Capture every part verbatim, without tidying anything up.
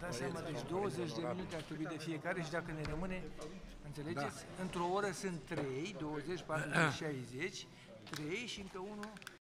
dați seama, deci douăzeci de minute ar trebui de fiecare și dacă ne rămâne, înțelegeți? Da. Într-o oră sunt trei, douăzeci, patruzeci, șaizeci, trei și încă unul.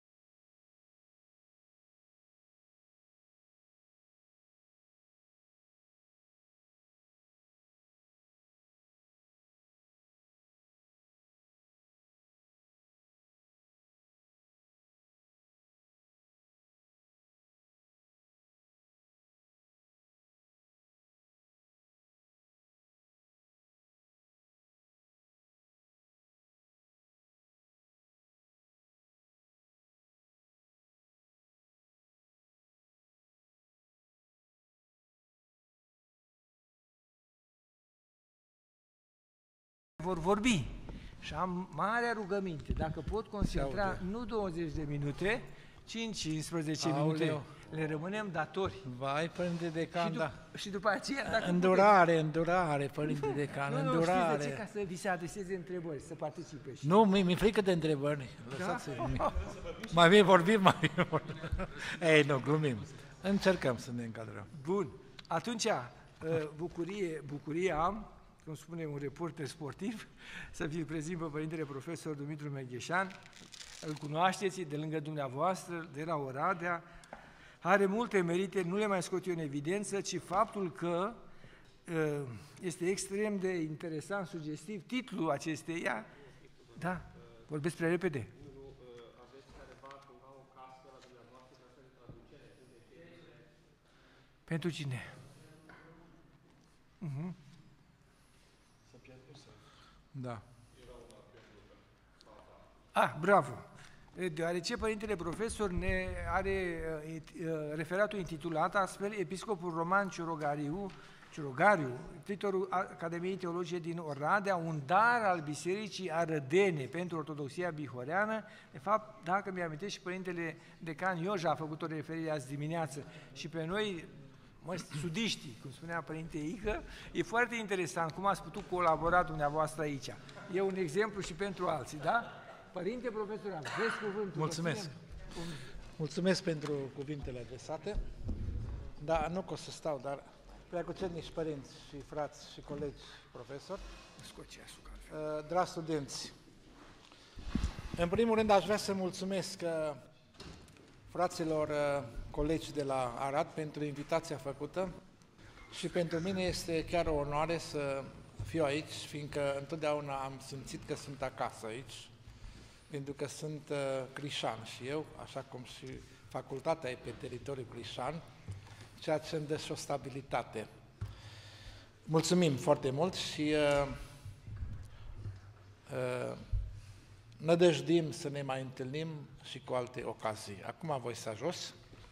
Vor vorbi și am marea rugăminte, dacă pot concentra nu douăzeci de minute, cinci cincisprezece minute, le rămânem datori. Vai, Părinte Decan, și, da. și după aceea, dacă Îndurare, puteți... îndurare, Părinte Decan, nu, nu, îndurare. știți de ce? Ca să vi se adreseze întrebări, să participe și... Nu, mi-e frică de întrebări. Da? Mai bine vorbim, mai bine vorbim. Ei, nu, glumim. Încercăm să ne încadrăm. Bun. Atunci, bucurie, bucurie am, cum spune un reporter sportiv, să vi-l prezint pe Părintele Profesor Dumitru Megheșan. Îl cunoașteți, de lângă dumneavoastră, de la Oradea. Are multe merite, nu le mai scot eu în evidență, ci faptul că este extrem de interesant, sugestiv, titlul acesteia. Da, vorbesc prea repede. Pentru cine? Uh-huh. Da. Ah, bravo! Deoarece Părintele Profesor ne are uh, referatul intitulat astfel Episcopul Roman Ciurogariu, Ciurogariu, titlul Academiei Teologice din Oradea, un dar al Bisericii Arădene pentru Ortodoxia Bihoreană. De fapt, dacă mi-amintesc, și Părintele Decan Ioja a făcut o referire azi dimineață și pe noi, mă, sudiștii, cum spunea Părinte Ică, e foarte interesant cum ați putut colabora dumneavoastră aici. E un exemplu și pentru alții, da? Părinte Profesor, aveți cuvântul. Mulțumesc. Mulțumesc pentru cuvintele adresate. Da, nu că o să stau, dar preacucernici părinți și frați și colegi profesori, dragi studenți, în primul rând aș vrea să mulțumesc fraților colegi de la Arad pentru invitația făcută și pentru mine este chiar o onoare să fiu aici, fiindcă întotdeauna am simțit că sunt acasă aici, pentru că sunt uh, crișan și eu, așa cum și facultatea e pe teritoriul crișan, ceea ce îmi dă și o stabilitate. Mulțumim foarte mult și uh, uh, nădăjdim să ne mai întâlnim și cu alte ocazii. Acum voi sta jos.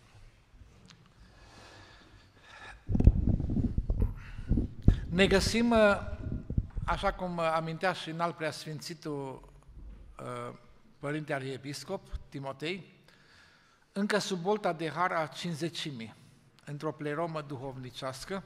Ne găsim, uh, așa cum amintea și înalt preasfințitul uh, Părinte Arhiepiscop Timotei, încă sub bolta de har a cincizecimii, într-o pleromă duhovnicească,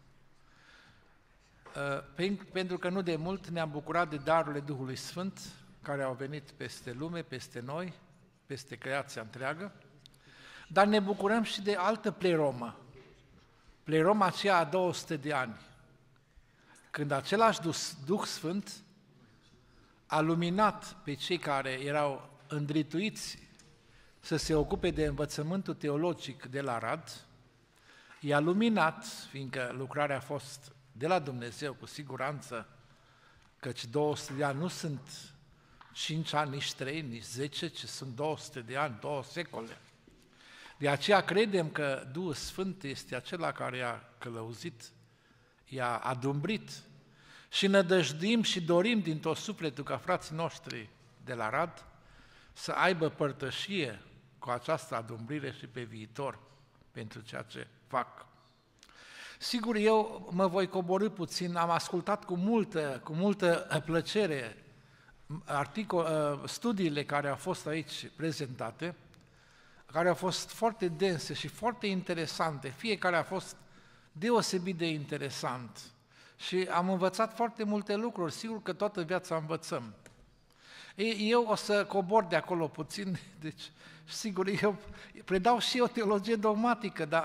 pentru că nu de mult ne-am bucurat de darurile Duhului Sfânt, care au venit peste lume, peste noi, peste creația întreagă, dar ne bucurăm și de altă pleromă, pleroma aceea a două sute de ani, când același Duh Sfânt a luminat pe cei care erau îndrituiți să se ocupe de învățământul teologic de la Arad, i-a luminat, fiindcă lucrarea a fost de la Dumnezeu, cu siguranță, căci două sute de ani nu sunt cinci ani, nici trei, nici zece, ci sunt două sute de ani, două secole. De aceea credem că Duhul Sfânt este acela care i-a călăuzit, i-a adumbrit și nădăjduim și dorim din tot sufletul ca frații noștri de la Arad să aibă părtășie cu această adumbrire și pe viitor pentru ceea ce fac. Sigur, eu mă voi coborî puțin, am ascultat cu multă, cu multă plăcere articol, studiile care au fost aici prezentate, care au fost foarte dense și foarte interesante, fiecare a fost deosebit de interesant și am învățat foarte multe lucruri, sigur că toată viața învățăm. Eu o să cobor de acolo puțin, deci sigur eu predau și o teologie dogmatică, dar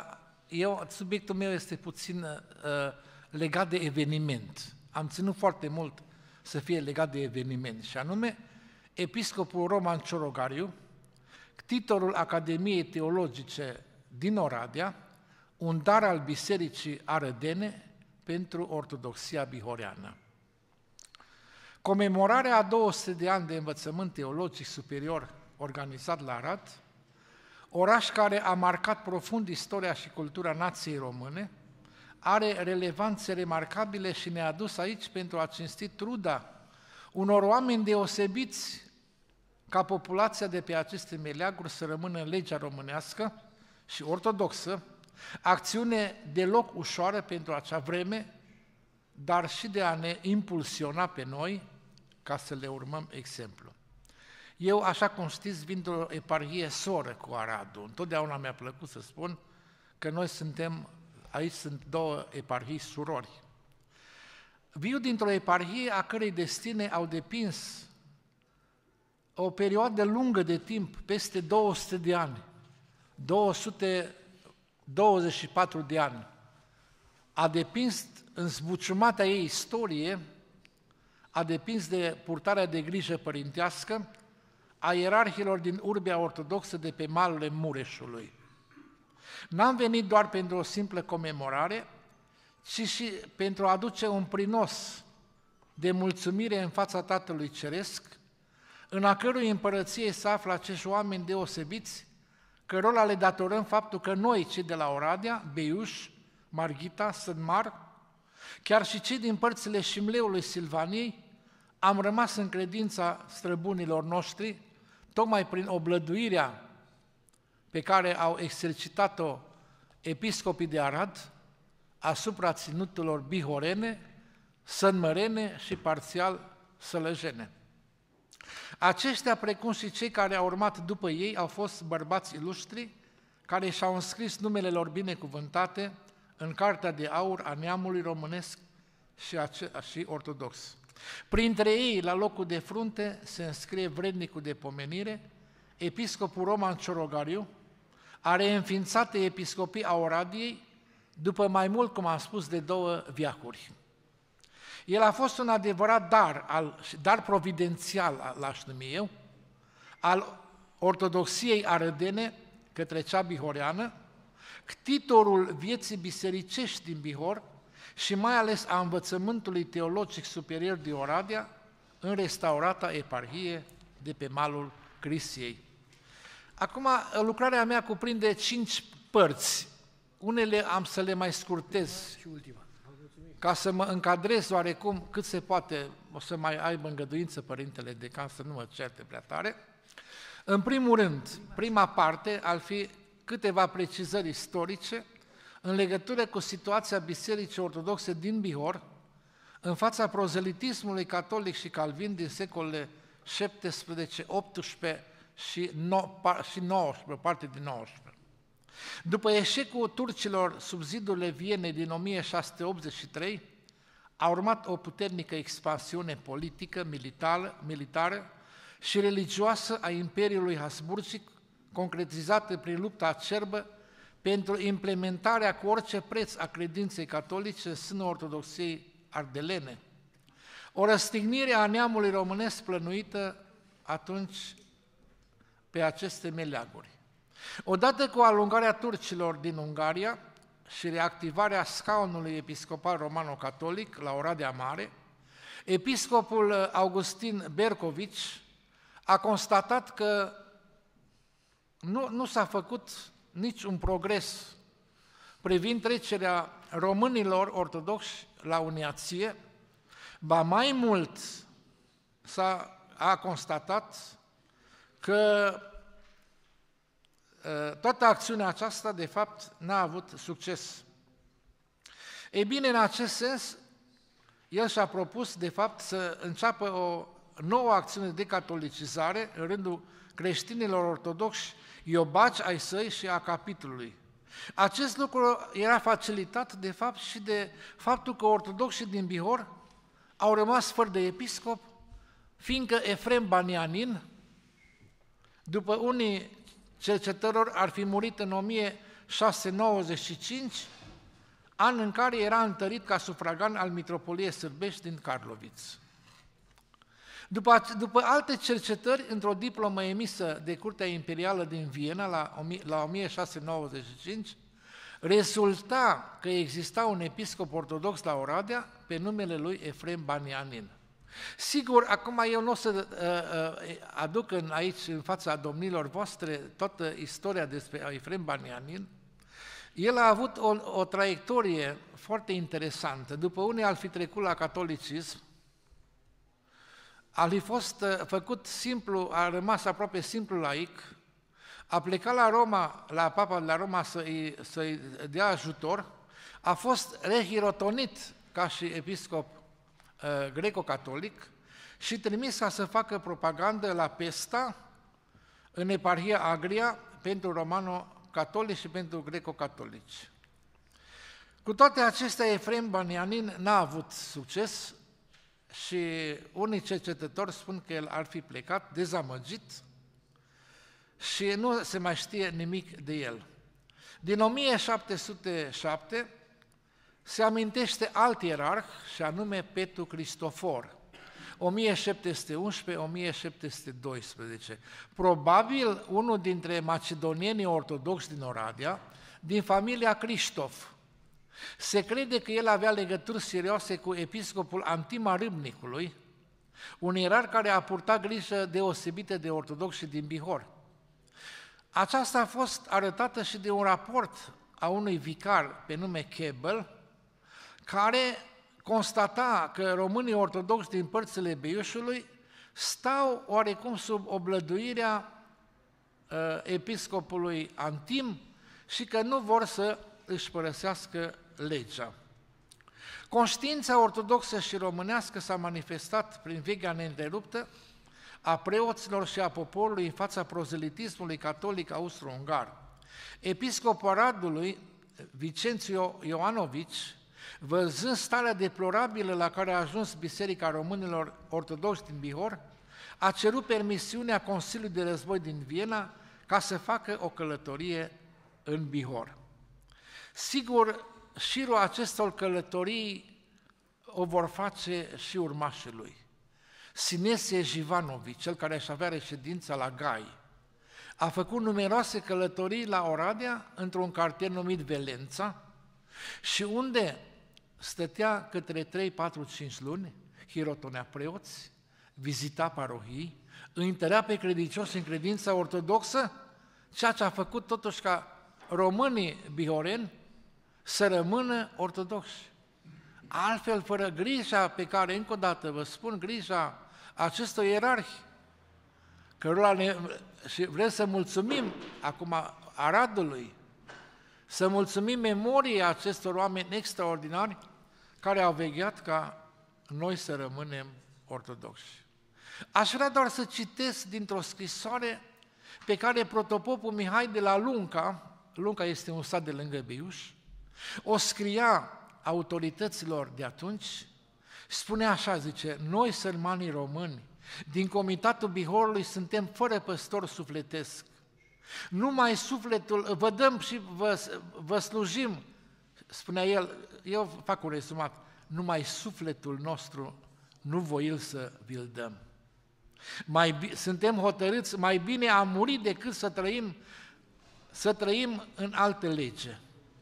eu, subiectul meu este puțin uh, legat de eveniment. Am ținut foarte mult să fie legat de eveniment, și anume episcopul Roman Ciorogariu, titlul Academiei Teologice din Oradea, un dar al Bisericii Arădene pentru Ortodoxia bihoreană. Comemorarea a două sute de ani de învățământ teologic superior organizat la Arad, oraș care a marcat profund istoria și cultura nației române, are relevanțe remarcabile și ne-a adus aici pentru a cinsti truda unor oameni deosebiți ca populația de pe aceste meleaguri să rămână în legea românească și ortodoxă, acțiune deloc ușoară pentru acea vreme, dar și de a ne impulsiona pe noi ca să le urmăm exemplu. Eu, așa cum știți, vin de o eparhie soră cu Aradul. Întotdeauna mi-a plăcut să spun că noi suntem, aici sunt două eparhii surori. Viu dintr-o eparhie a cărei destine au depins o perioadă lungă de timp, peste două sute de ani, două sute douăzeci și patru de ani, a depins în zbuciumatea ei istorie, a depins de purtarea de grijă părintească a ierarhilor din urbea ortodoxă de pe malurile Mureșului. N-am venit doar pentru o simplă comemorare, ci și pentru a aduce un prinos de mulțumire în fața Tatălui Ceresc, în a cărui împărăție se află acești oameni deosebiți, cărora le datorăm faptul că noi, cei de la Oradea, Beiuș, Marghita, Sânmar, chiar și cei din părțile Șimleului Silvaniei, am rămas în credința străbunilor noștri, tocmai prin oblăduirea pe care au exercitat-o episcopii de Arad asupra ținuturilor bihorene, sânmărene și parțial sălăjene. Aceștia, precum și cei care au urmat după ei, au fost bărbați ilustri care și-au înscris numele lor binecuvântate în Cartea de Aur a neamului românesc și, ace- și ortodox. Printre ei, la locul de frunte, se înscrie vrednicul de pomenire, episcopul Roman Ciorogariu, are înființate episcopii a Oradiei, după mai mult, cum am spus, de două veacuri. El a fost un adevărat dar, al, dar providențial, l-aș numi eu, al ortodoxiei arădene către cea bihoreană, ctitorul vieții bisericești din Bihor și mai ales a învățământului teologic superior de Oradea în restaurata eparhie de pe malul Crisiei. Acum, lucrarea mea cuprinde cinci părți. Unele am să le mai scurtez, și ultima, ca să mă încadrez oarecum cât se poate, o să mai aibă îngăduință Părintele Decan să nu mă certe prea tare. În primul rând, prima parte ar fi câteva precizări istorice în legătură cu situația Bisericii Ortodoxe din Bihor, în fața prozelitismului catolic și calvin din secolele șaptesprezece optsprezece și nouăsprezece, parte din nouăsprezece. După eșecul turcilor sub zidurile Vienei din o mie șase sute optzeci și trei, a urmat o puternică expansiune politică, militară, militară și religioasă a Imperiului Habsburgic, concretizată prin lupta acerbă pentru implementarea cu orice preț a credinței catolice în sânul ortodoxiei ardelene. O răstignire a neamului românesc plănuită atunci pe aceste meleaguri. Odată cu alungarea turcilor din Ungaria și reactivarea scaunului episcopal romano-catolic la Oradea Mare, episcopul Augustin Bercovici a constatat că nu, nu s-a făcut niciun progres privind trecerea românilor ortodoxi la uniație, ba mai mult s-a a constatat că toată acțiunea aceasta, de fapt, n-a avut succes. Ei bine, în acest sens, el și-a propus, de fapt, să înceapă o nouă acțiune de catolicizare în rândul creștinilor ortodoxi, iobaci ai săi și a capitolului. Acest lucru era facilitat, de fapt, și de faptul că ortodoxii din Bihor au rămas fără de episcop, fiindcă Efrem Banianin, după unii cercetători, ar fi murit în o mie șase sute nouăzeci și cinci, an în care era întărit ca sufragan al Mitropoliei Sârbești din Karloviț. După, după alte cercetări, într-o diplomă emisă de Curtea Imperială din Viena la, la o mie șase sute nouăzeci și cinci, rezulta că exista un episcop ortodox la Oradea pe numele lui Efrem Banianin. Sigur, acum eu nu o să uh, uh, aduc în, aici, în fața domnilor voastre, toată istoria despre Efrem Banianin. El a avut o, o traiectorie foarte interesantă. După unii ar fi trecut la catolicism, a fi fost uh, făcut simplu, a rămas aproape simplu laic, a plecat la Roma, la Papa de la Roma să-i, să-i dea ajutor, a fost rehirotonit ca și episcop uh, greco-catolic și trimis ca să facă propagandă la Pesta, în eparhia Agria, pentru romano-catolici și pentru greco-catolici. Cu toate acestea, Efrem Banianin n-a avut succes și unii cercetători spun că el ar fi plecat dezamăgit și nu se mai știe nimic de el. Din o mie șapte sute șapte se amintește alt ierarh, și anume Petru Cristofor, o mie șapte sute unsprezece - o mie șapte sute doisprezece. Probabil unul dintre macedonienii ortodoxi din Oradea, din familia Cristof. Se crede că el avea legături serioase cu episcopul Antima Râmnicului, un ierarh care a purtat grijă deosebită de ortodoxi din Bihor. Aceasta a fost arătată și de un raport a unui vicar pe nume Kebel, care constata că românii ortodoxi din părțile Beiușului stau oarecum sub oblăduirea uh, episcopului Antim și că nu vor să își părăsească legea. Conștiința ortodoxă și românească s-a manifestat prin veghea neîntreruptă a preoților și a poporului în fața prozelitismului catolic austro-ungar. Episcopul Aradului, Vicențiu Ioanovici, văzând starea deplorabilă la care a ajuns Biserica Românilor Ortodoxi din Bihor, a cerut permisiunea Consiliului de Război din Viena ca să facă o călătorie în Bihor. Sigur, șirul acestor călătorii o vor face și urmașii lui. Sinesie Jivanovici, cel care își avea reședința la Gai, a făcut numeroase călătorii la Oradea, într-un cartier numit Velența, și unde stătea câte trei, patru, cinci luni, hirotonea preoți, vizita parohii, îi întărea pe credincioși în credința ortodoxă, ceea ce a făcut totuși ca românii bihoreni să rămână ortodoxi. Altfel, fără grija pe care, încă o dată vă spun, grija acestor ierarhi, cărora ne, și vrem să mulțumim acum Aradului, să mulțumim memoriei acestor oameni extraordinari care au vegheat ca noi să rămânem ortodoxi. Aș vrea doar să citesc dintr-o scrisoare pe care protopopul Mihai de la Lunca, Lunca este un sat de lângă Beiuș, o scria autorităților de atunci, spunea așa, zice: noi, sărmanii români, din Comitatul Bihorului, suntem fără păstor sufletesc. Numai sufletul, vă dăm și vă, vă slujim, spunea el, eu fac un rezumat, numai sufletul nostru nu voil să vi-l dăm. Mai, suntem hotărâți, mai bine a muri decât să trăim, să trăim în altă lege.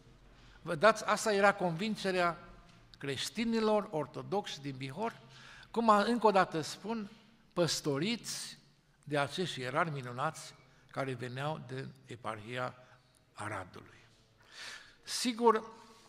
Vă dați, asta era convingerea creștinilor ortodoxi din Bihor, cum încă o dată spun, păstoriți de acești ierarhi minunați care veneau din eparhia Aradului. Sigur,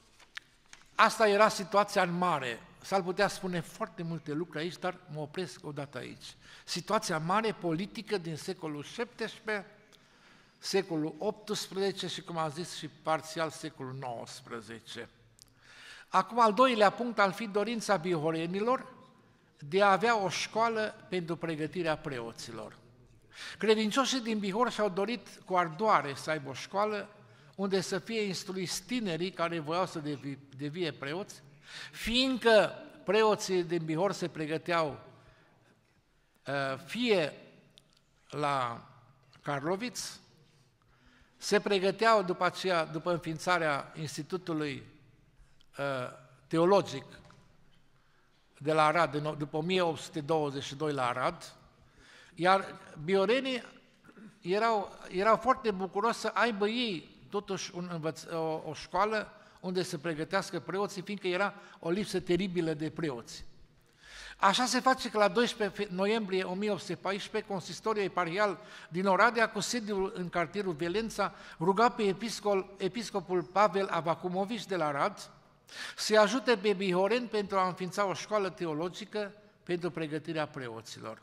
asta era situația în mare. S-ar putea spune foarte multe lucruri aici, dar mă opresc odată aici. Situația mare politică din secolul șaptesprezece, secolul optsprezece și, cum am zis, și parțial secolul nouăsprezece. Acum, al doilea punct ar fi dorința bihorenilor de a avea o școală pentru pregătirea preoților. Credincioșii din Bihor și-au dorit cu ardoare să aibă o școală unde să fie instruiți tinerii care voiau să devie, devie preoți, fiindcă preoții din Bihor se pregăteau fie la Karloviț, se pregăteau după aceea, după înființarea Institutului uh, Teologic de la Arad, după o mie opt sute douăzeci și doi la Arad, iar biorenii erau, erau foarte bucuroși să aibă ei totuși un învăț, o, o școală unde să pregătească preoții, fiindcă era o lipsă teribilă de preoți. Așa se face că la doisprezece noiembrie o mie opt sute paisprezece, consistoriul eparhial din Oradea, cu sediul în cartierul Velența, ruga pe episcop, episcopul Pavel Avacumovici de la Arad să-i ajute pe bihoreni pentru a înființa o școală teologică pentru pregătirea preoților.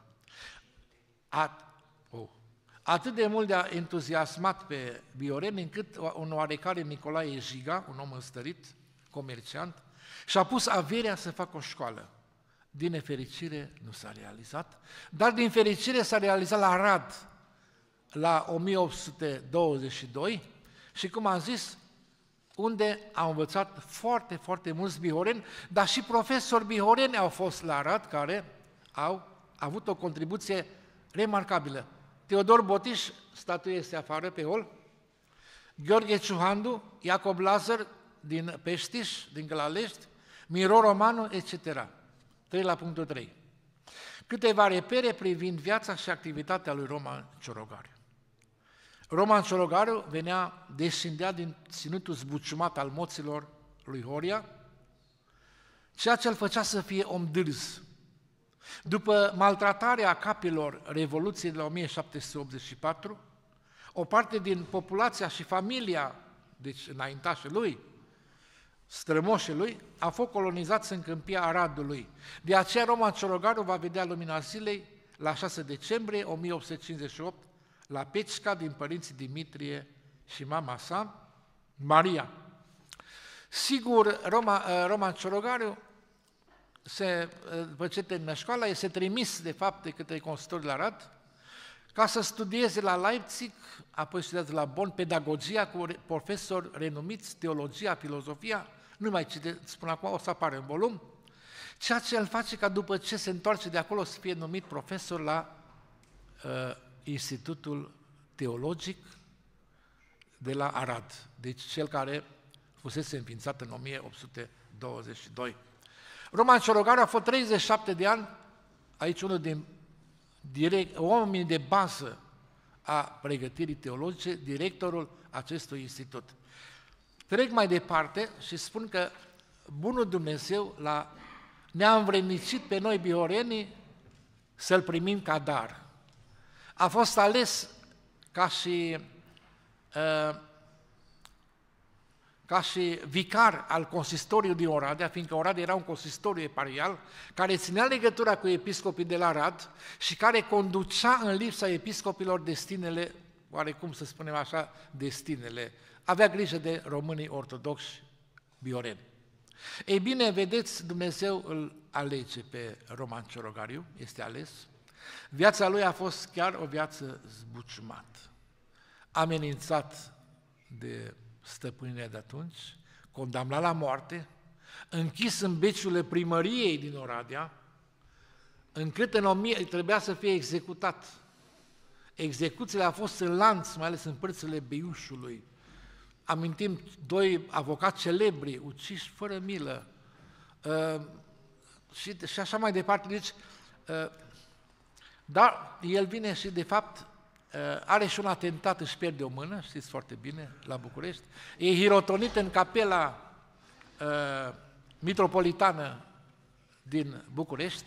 At, oh, atât de mult de-a entuziasmat pe bihoreni, încât un oarecare Nicolae Jiga, un om înstărit, comerciant, și-a pus averea să facă o școală. Din nefericire nu s-a realizat, dar din fericire s-a realizat la Arad la o mie opt sute douăzeci și doi și, cum am zis, unde au învățat foarte, foarte mulți bihoreni, dar și profesori bihoreni au fost la Arad, care au avut o contribuție remarcabilă. Teodor Botiș, statuia este afară pe hol, Gheorghe Ciuhandu, Iacob Lazar din Peștiș, din Gălalești, Miro Romanu, et cetera. trei la punctul trei. Câteva repere privind viața și activitatea lui Roman Ciorogariu. Roman Ciorogariu venea, descindea din ținutul zbuciumat al moților lui Horia, ceea ce îl făcea să fie om dârz. După maltratarea capilor Revoluției de la o mie șapte sute optzeci și patru, o parte din populația și familia, deci înaintașii lui, strămoșii lui, a fost colonizați în câmpia Aradului. De aceea Roman Ciorogariu va vedea lumina zilei la șase decembrie o mie opt sute cincizeci și opt la Pecica din părinții Dimitrie și mama sa, Maria. Sigur, Roma, Roman Ciorogariu, se, după ce termină școala, este trimis de fapt de către consistorul de la Arad ca să studieze la Leipzig, apoi studiază la Bonn pedagogia cu profesori renumiți, teologia, filozofia, nu mai citesc până acum, o să apară în volum, ceea ce îl face ca după ce se întoarce de acolo să fie numit profesor la uh, Institutul Teologic de la Arad, deci cel care fusese înființat în o mie opt sute douăzeci și doi. Roman Ciorogariu a fost treizeci și șapte de ani, aici unul din direct, oamenii de bază a pregătirii teologice, directorul acestui institut. Trec mai departe și spun că bunul Dumnezeu l-a, ne-a învrednicit pe noi bihorenii să-l primim ca dar. A fost ales ca și, uh, ca și vicar al consistoriului din Oradea, fiindcă Oradea era un consistoriu eparhial, care ținea legătura cu episcopii de la Arad și care conducea în lipsa episcopilor destinele, oarecum să spunem așa, destinele. Avea grijă de românii ortodoxi bihoreni. Ei bine, vedeți, Dumnezeu îl alege pe Roman Ciorogariu, este ales. Viața lui a fost chiar o viață zbuciumată, amenințat de stăpânirea de atunci, condamnat la moarte, închis în beciurile primăriei din Oradea, încât în o mie trebuia să fie executat. Execuțiile au fost în lanț, mai ales în părțile Beiușului. Amintim doi avocați celebri, uciși fără milă, uh, și, și așa mai departe. Deci, uh, dar el vine și, de fapt, uh, are și un atentat, își pierde o mână, știți foarte bine, la București. E hirotonit în capela uh, mitropolitană din București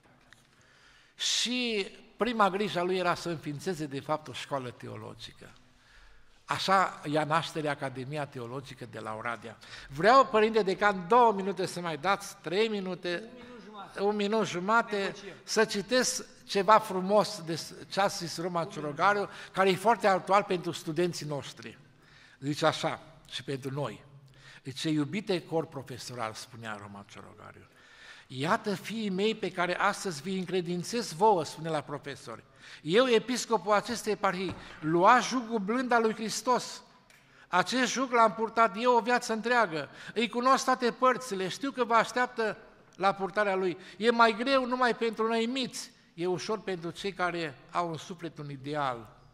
și prima grijă a lui era să înființeze, de fapt, o școală teologică. Așa ia naștere Academia Teologică de la Oradea. Vreau, Părinte Decan, două minute să mai dați, trei minute, un minut jumate, un minut jumate să citesc ceva frumos de ce a zis Roman Ciorogariu, care e foarte actual pentru studenții noștri. Zice așa, și pentru noi. Zice, iubite cor profesoral, spunea Roman Ciorogariu, iată fiii mei pe care astăzi vi încredințez vouă, spune la profesori. Eu, episcopul acestei eparhii, lua jugul blând al lui Hristos. Acest jug l-am purtat eu o viață întreagă. Îi cunosc toate părțile, știu că vă așteaptă la purtarea lui. E mai greu numai pentru noi miți, e ușor pentru cei care au în suflet un ideal.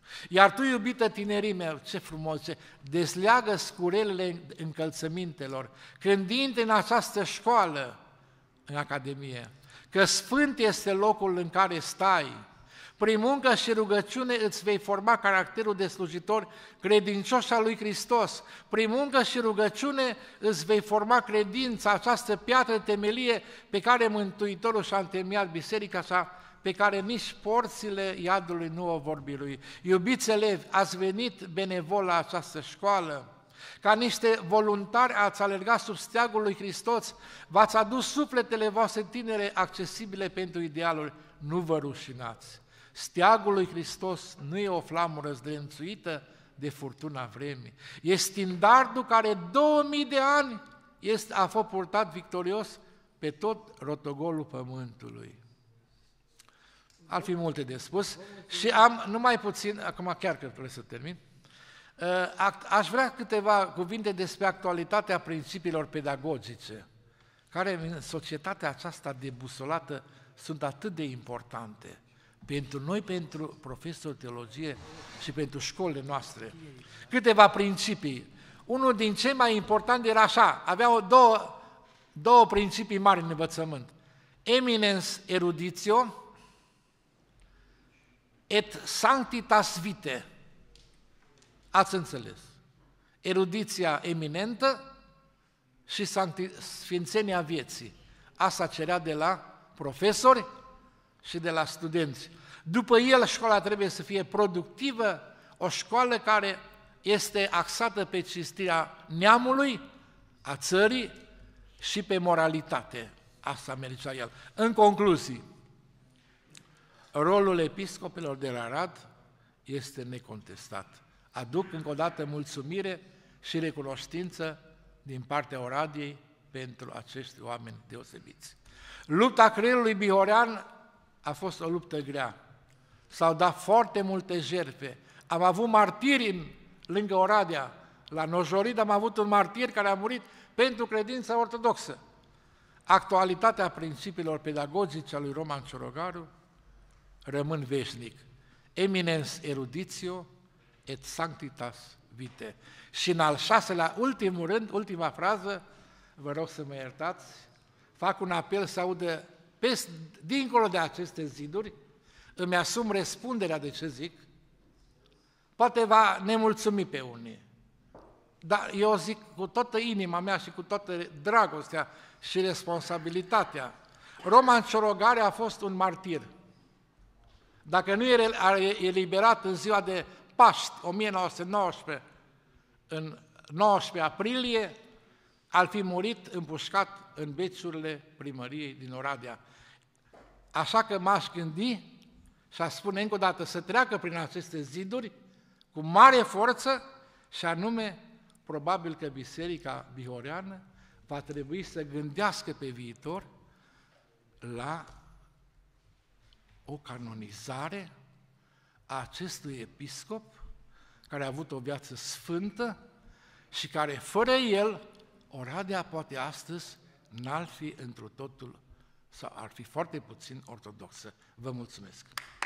Iar tu, iubită tinerime, ce frumos, ce desleagă scurelele încălțămintelor, când intri în această școală, în Academie, că sfânt este locul în care stai. Prin muncă și rugăciune îți vei forma caracterul de slujitor credincios al lui Hristos. Prin muncă și rugăciune îți vei forma credința, această piatră temelie pe care Mântuitorul și-a întemeiat biserica sa, pe care nici porțile iadului nu o vor birui. Iubiți elevi, ați venit benevol la această școală, ca niște voluntari ați alergat sub steagul lui Hristos, v-ați adus sufletele voastre tinere accesibile pentru idealuri. Nu vă rușinați! Steagul lui Hristos nu e o flamură zdrențuită de furtuna vremii. E standardul care două mii de ani este, a fost purtat victorios pe tot rotogolul pământului. Ar fi multe de spus și am numai puțin, acum chiar că trebuie să termin, aș vrea câteva cuvinte despre actualitatea principiilor pedagogice, care în societatea aceasta debusolată sunt atât de importante pentru noi, pentru profesori de teologie și pentru școlile noastre. Câteva principii. Unul din cei mai importante era așa, aveau două, două principii mari în învățământ. Eminens eruditio et sanctitas vitae. Ați înțeles. Erudiția eminentă și sfințenia vieții. Asta cerea de la profesori și de la studenți. După el, școala trebuie să fie productivă, o școală care este axată pe cinstirea neamului, a țării și pe moralitate. Asta mergea el. În concluzii, rolul episcopilor de la Arad este necontestat. Aduc încă o dată mulțumire și recunoștință din partea Oradiei pentru acești oameni deosebiți. Lupta creierului bihorean a fost o luptă grea. S-au dat foarte multe jertfe. Am avut martiri în, lângă Oradea. La Nojorid am avut un martir care a murit pentru credința ortodoxă. Actualitatea principiilor pedagogice a lui Roman Ciorogaru rămân veșnic. Eminens eruditio et sanctitas vitae. Și în al șaselea, ultimul rând, ultima frază, vă rog să mă iertați, fac un apel să audă peste, dincolo de aceste ziduri, îmi asum răspunderea de ce zic, poate va nemulțumi pe unii, dar eu zic cu toată inima mea și cu toată dragostea și responsabilitatea. Roman Ciorogaru a fost un martir. Dacă nu era eliberat în ziua de Paști, o mie nouă sute nouăsprezece, în nouăsprezece aprilie, ar fi murit împușcat în beciurile primăriei din Oradea. Așa că m-aș gândi și aș spune încă o dată să treacă prin aceste ziduri cu mare forță și anume, probabil că Biserica Bihoreană va trebui să gândească pe viitor la o canonizare a acestui episcop care a avut o viață sfântă și care fără el Oradea poate astăzi n-ar fi întru totul sau ar fi foarte puțin ortodoxă. Vă mulțumesc!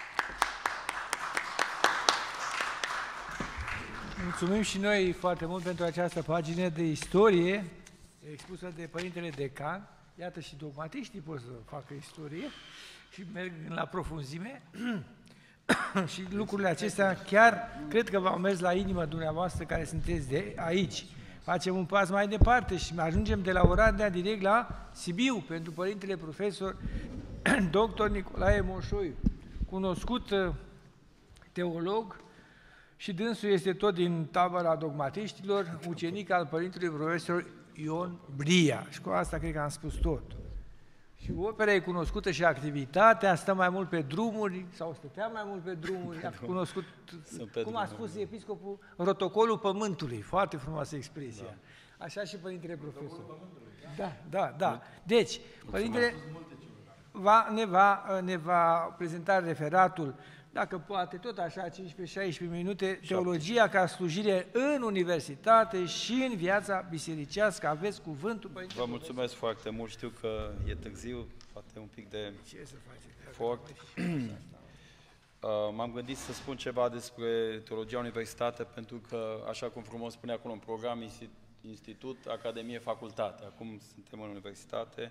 Mulțumim și noi foarte mult pentru această pagină de istorie expusă de Părintele Decan. Iată și dogmatiștii pot să facă istorie și merg la profunzime și lucrurile acestea chiar cred că v-au mers la inimă dumneavoastră care sunteți de aici. Facem un pas mai departe și ajungem de la Oradea direct la Sibiu pentru Părintele Profesor doctor Nicolae Moșoiu, cunoscut teolog și dânsul este tot din tabăra dogmatiștilor, ucenic al Părintelui Profesor Ion Bria. Și cu asta cred că am spus tot. Și opera e cunoscută și activitatea, stă mai mult pe drumuri, sau stătea mai mult pe drumuri, a cunoscut, cum a spus episcopul, rotocolul pământului, foarte frumoasă expresia. Așa și Părintele Profesor. Da, da, da. Deci, Părintele va, ne, va, ne va prezenta referatul, dacă poate, tot așa, cincisprezece șaisprezece minute, teologia ca slujire în universitate și în viața bisericească. Aveți cuvântul, Părinte. Vă mulțumesc foarte mult, știu că e târziu, poate un pic de Ce să faceți? efort. M-am gândit să spun ceva despre teologia universitate, pentru că, așa cum frumos spune acolo în program, institut, academie, facultate. Acum suntem în universitate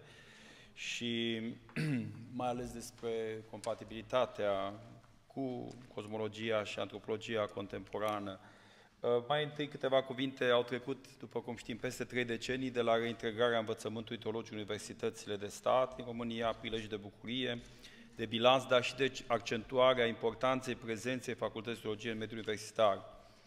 și mai ales despre compatibilitatea cu cosmologia și antropologia contemporană. Mai întâi câteva cuvinte. Au trecut, după cum știm, peste trei decenii de la reintegrarea învățământului teologic în universitățile de stat în România, prilej de bucurie, de bilanț, dar și de accentuarea importanței prezenței facultății de teologie în mediul universitar.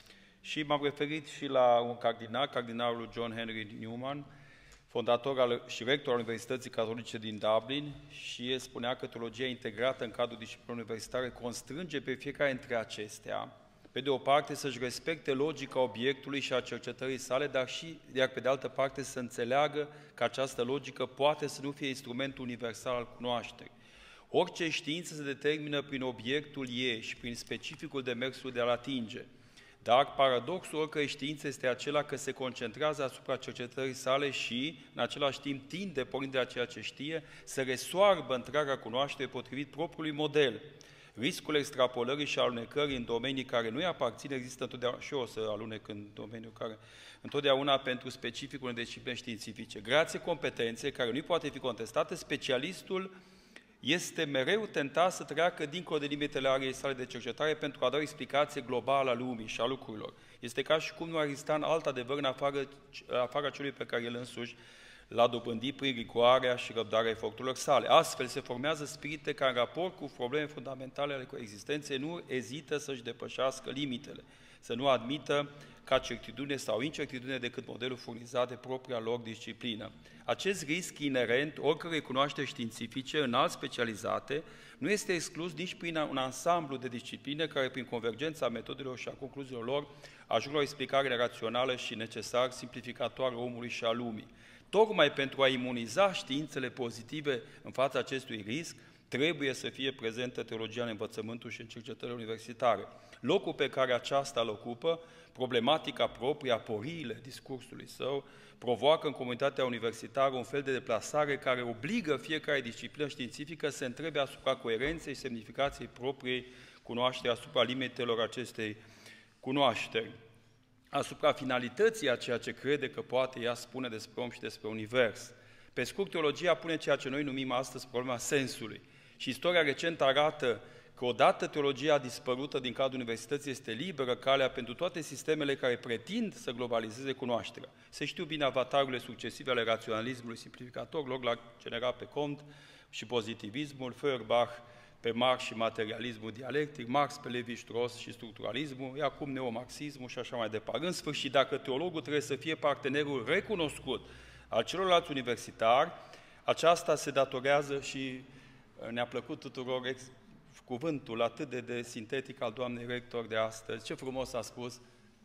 Și m-am referit și la un cardinal, cardinalul John Henry Newman, fondator al, și rector al Universității Catolice din Dublin, și el spunea că teologia integrată în cadrul disciplinei universitare constrânge pe fiecare dintre acestea, pe de o parte, să-și respecte logica obiectului și a cercetării sale, dar și, iar pe de altă parte, să înțeleagă că această logică poate să nu fie instrumentul universal al cunoașterii. Orice știință se determină prin obiectul ei și prin specificul demersului de a-l atinge. Dar paradoxul oricărei științe este acela că se concentrează asupra cercetării sale și, în același timp, tinde, pornind de la ceea ce știe, să resoarbă întreaga cunoaștere potrivit propriului model. Riscul extrapolării și alunecării în domenii care nu-i aparțin există întotdeauna, și eu o să alunec în domeniul care, întotdeauna pentru specificul în discipline științifice. Grație competenței, care nu poate fi contestată, specialistul este mereu tentat să treacă dincolo de limitele ariei sale de cercetare pentru a da o explicație globală a lumii și a lucrurilor. Este ca și cum nu ar exista în alt adevăr în afară, afara celui pe care el însuși l-a dobândit prin rigoarea și răbdarea eforturilor sale. Astfel se formează spirite care, în raport cu probleme fundamentale ale coexistenței, nu ezită să-și depășească limitele, să nu admită ca certitudine sau incertitudine decât modelul furnizat de propria lor disciplină. Acest risc inerent oricărei cunoașteri științifice înalt specializate nu este exclus nici prin un ansamblu de discipline care, prin convergența metodelor și a concluziilor lor, ajung la o explicare rațională și necesar simplificatoare omului și a lumii. Tocmai pentru a imuniza științele pozitive în fața acestui risc, trebuie să fie prezentă teologia în învățământul și în cercetările universitare. Locul pe care aceasta îl ocupă, problematica proprie, aporiile discursului său, provoacă în comunitatea universitară un fel de deplasare care obligă fiecare disciplină științifică să se întrebe asupra coerenței și semnificației propriei cunoașteri, asupra limitelor acestei cunoașteri, asupra finalității a ceea ce crede că poate ea spune despre om și despre univers. Pe scurt, teologia pune ceea ce noi numim astăzi problema sensului. Și istoria recentă arată că odată teologia dispărută din cadrul universității este liberă calea pentru toate sistemele care pretind să globalizeze cunoașterea. Se știu bine avatarurile succesive ale raționalismului simplificator, lor l-a generat pe Comte și pozitivismul, Feuerbach pe Marx și materialismul dialectic, Marx pe Levi-Strauss și structuralismul, iar acum neomarxismul și așa mai departe. În sfârșit, dacă teologul trebuie să fie partenerul recunoscut al celorlalți universitari, aceasta se datorează și ne-a plăcut tuturor ex cuvântul atât de, de sintetic al doamnei rector de astăzi. Ce frumos a spus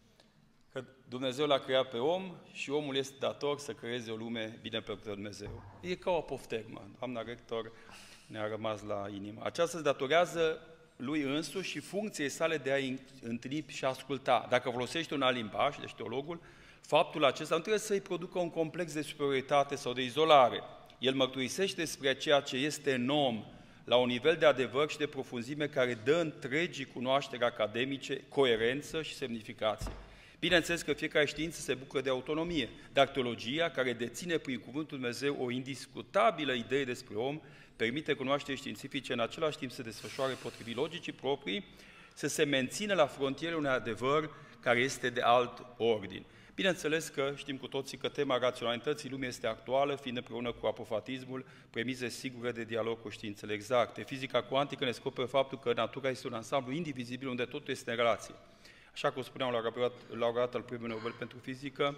că Dumnezeu l-a creat pe om și omul este dator să creeze o lume bine plăcută de Dumnezeu. E ca o apoftegmă. Doamna rector ne-a rămas la inimă. Aceasta se datorează lui însuși și funcției sale de a întâlni și a asculta. Dacă folosește un alt limbaj, deci teologul, faptul acesta nu trebuie să-i producă un complex de superioritate sau de izolare. El mărturisește despre ceea ce este în om, la un nivel de adevăr și de profunzime care dă întregii cunoașteri academice coerență și semnificație. Bineînțeles că fiecare știință se bucură de autonomie, dar teologia, care deține prin cuvântul Dumnezeu o indiscutabilă idee despre om, permite cunoașterii științifice în același timp să se desfășoare potrivit logicii proprii, să se mențină la frontierele unui adevăr care este de alt ordin. Bineînțeles că știm cu toții că tema raționalității lumii este actuală, fiind împreună cu apofatismul premize sigure de dialog cu științele exacte. Fizica cuantică ne descoperă faptul că natura este un ansamblu indivizibil unde totul este în relație. Așa cum spuneam laureat al Premiului Nobel pentru Fizică,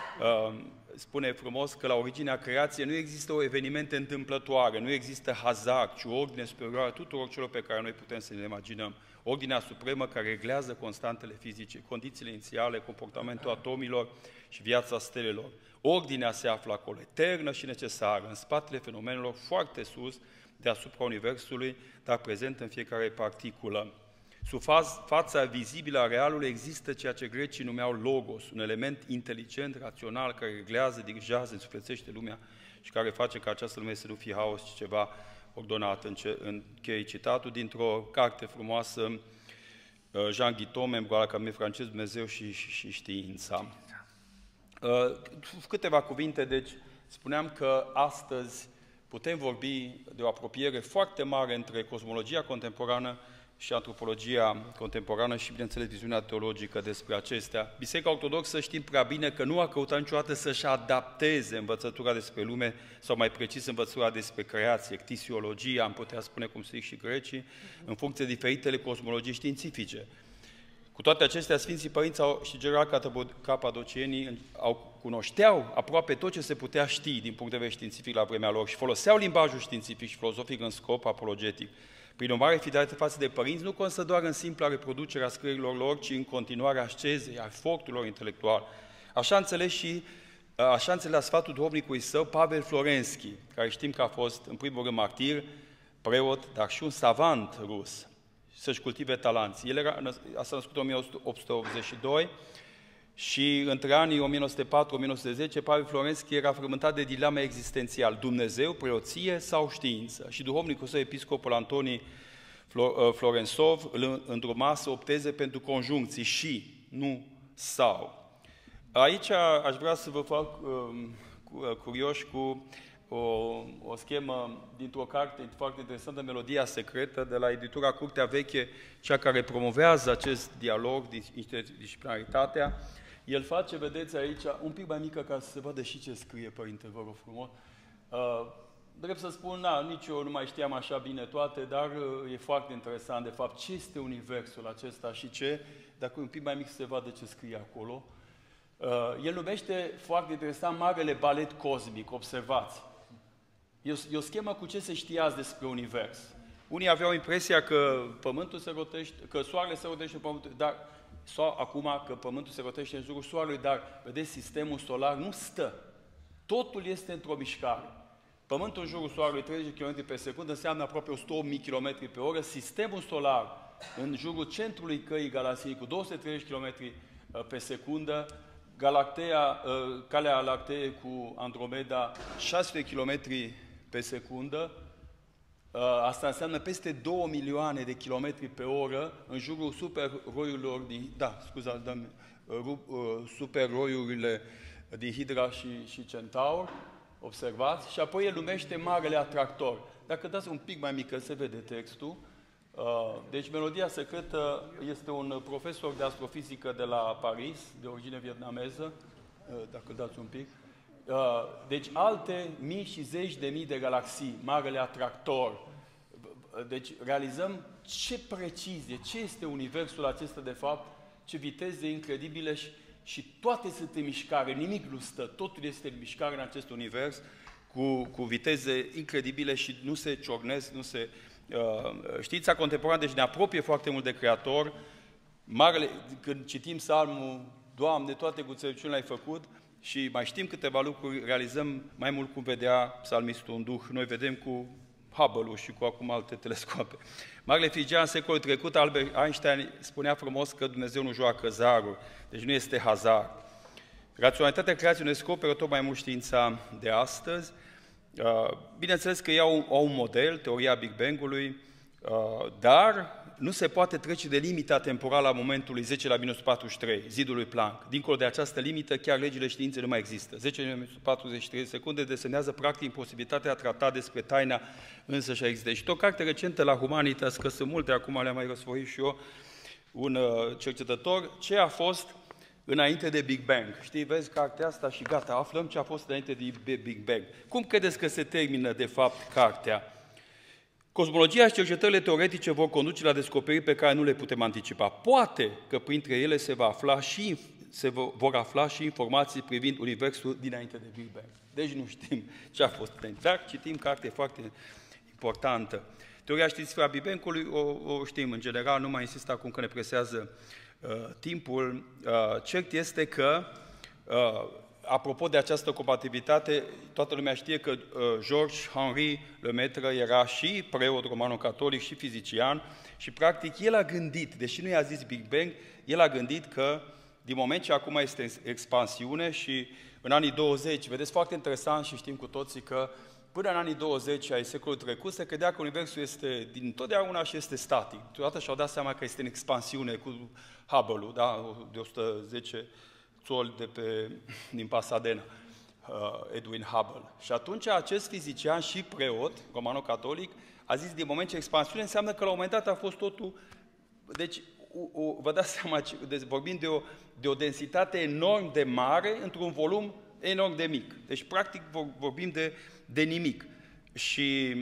spune frumos că la originea creației nu există o evenimente întâmplătoare, nu există hazard, ci o ordine superioară tuturor celor pe care noi putem să ne imaginăm. Ordinea supremă care reglează constantele fizice, condițiile inițiale, comportamentul atomilor și viața stelelor. Ordinea se află acolo, eternă și necesară, în spatele fenomenelor foarte sus, deasupra Universului, dar prezent în fiecare particulă. Sub fața vizibilă a realului există ceea ce grecii numeau logos, un element inteligent, rațional, care reglează, dirigează, însuflețește lumea și care face ca această lume să nu fie haos, ci ceva ordonat, închei citatul, dintr-o carte frumoasă, Jean Guiton, membru al Academiei francez, Dumnezeu și, și, și știința. Câteva cuvinte, deci spuneam că astăzi putem vorbi de o apropiere foarte mare între cosmologia contemporană și antropologia contemporană și, bineînțeles, viziunea teologică despre acestea. Biserica Ortodoxă știm prea bine că nu a căutat niciodată să-și adapteze învățătura despre lume, sau mai precis învățătura despre creație, ctisiologia, am putea spune cum zic și grecii, în funcție de diferitele cosmologii științifice. Cu toate acestea, Sfinții Părinți au, și general capadocienii au, cunoșteau aproape tot ce se putea ști din punct de vedere științific la vremea lor și foloseau limbajul științific și filozofic în scop apologetic. Prin o mare fidelitate față de părinți, nu constă doar în simpla reproducere a scrierilor lor, ci în continuarea ascezei, a eforturilor intelectuale. Așa înțeles și așa înțeles sfatul duhovnicului său, Pavel Florenski, care știm că a fost, în primul rând, martir, preot, dar și un savant rus, să-și cultive talanți. El era, s-a născut în o mie opt sute optzeci și doi și între anii o mie nouă sute patru - o mie nouă sute zece, Pavel Florenski era frământat de dilema existențial, Dumnezeu, preoție sau știință. Și duhovnicul său, episcopul Antonii Florensov, îl îndruma să opteze pentru conjuncții și, nu sau. Aici aș vrea să vă fac uh, curioși cu o, o schemă dintr-o carte foarte interesantă, Melodia secretă, de la editura Curtea Veche, cea care promovează acest dialog, interdisciplinaritatea. El face, vedeți aici, un pic mai mică ca să se vadă și ce scrie, Părinte, vă rog frumos. Uh, drept să spun, na, nici eu nu mai știam așa bine toate, dar uh, e foarte interesant, de fapt, ce este universul acesta și ce, dacă e un pic mai mic să se vadă ce scrie acolo. Uh, el numește foarte interesant Marele Balet Cosmic, observați. E o, e o schemă cu ce se știați despre univers. Unii aveau impresia că Pământul se rotește, că Soarele se rotește în Pământul, dar sau acum că Pământul se rotește în jurul Soarelui, dar, vedeți, sistemul solar nu stă. Totul este într-o mișcare. Pământul în jurul Soarelui treizeci de kilometri pe secundă înseamnă aproape o sută opt mii de kilometri pe oră. Sistemul solar în jurul centrului căii galaxiei cu două sute treizeci de kilometri pe secundă, Galactea, Calea Lactee cu Andromeda șase sute de kilometri pe secundă. Asta înseamnă peste două milioane de kilometri pe oră în jurul superroiurilor din, da, scuzați, doamne, superroiurile din Hidra și, și Centaur, observați, și apoi el numește Marele Atractor. Dacă dați un pic mai mică, se vede textul. Deci, Melodia secretă este un profesor de astrofizică de la Paris, de origine vietnameză, dacă dați un pic. Deci, alte mii și zeci de mii de galaxii, Marele Atractor. Deci, realizăm ce precizie, ce este universul acesta de fapt, ce viteze incredibile și, și toate sunt în mișcare, nimic nu stă, totul este în mișcare în acest univers, cu, cu viteze incredibile și nu se ciornesc, nu se... Uh, știința contemporană deci ne apropie foarte mult de Creator. Marele, când citim psalmul, Doamne, toate cu înțelepciune le-ai făcut, și mai știm câteva lucruri, realizăm mai mult cum vedea psalmistul în Duh. Noi vedem cu Hubble-ul și cu acum alte telescoape. Marele fizican în secolul trecut, Albert Einstein, spunea frumos că Dumnezeu nu joacă zaruri, deci nu este hazard. Raționalitatea creației ne descoperă tot mai mult știința de astăzi. Bineînțeles că ei au, au un model, teoria Big Bang-ului, dar nu se poate trece de limita temporală a momentului zece la minus patruzeci și trei, zidului Planck. Dincolo de această limită, chiar legile științei nu mai există. zece la minus patruzeci și trei secunde desemnează practic imposibilitatea de a trata despre taina însă și a există. Și tot carte recentă la Humanitas, că sunt multe, acum le-am mai răsfoit și eu, un cercetător, ce a fost înainte de Big Bang. Știi, vezi cartea asta și gata, aflăm ce a fost înainte de Big Bang. Cum credeți că se termină, de fapt, cartea? Cosmologia și cercetările teoretice vor conduce la descoperiri pe care nu le putem anticipa. Poate că printre ele se, va afla și, se vor afla și informații privind universul dinainte de Big Bang. Deci nu știm ce a fost înainte. Dar citim carte foarte importantă. Teoria științifică a Big Bang-ului o, o știm în general, nu mai insist acum că ne presează uh, timpul. Uh, cert este că uh, apropo de această compatibilitate, toată lumea știe că uh, Georges-Henri Lemaitre era și preot romano-catolic și fizician și practic el a gândit, deși nu i-a zis Big Bang, el a gândit că din moment ce acum este expansiune și în anii douăzeci, vedeți, foarte interesant și știm cu toții că până în anii douăzeci ai secolului trecut se credea că Universul este din totdeauna și este static. Deodată și-au dat seama că este în expansiune cu Hubble-ul, da? De o sută zece țoli de pe, din Pasadena, Edwin Hubble. Și atunci acest fizician și preot romano-catolic a zis din moment ce expansiune înseamnă că la un moment dat a fost totul... Deci, o, o, vă dați seama, vorbim de o, de o densitate enorm de mare într-un volum enorm de mic. Deci, practic, vorbim de, de nimic. Și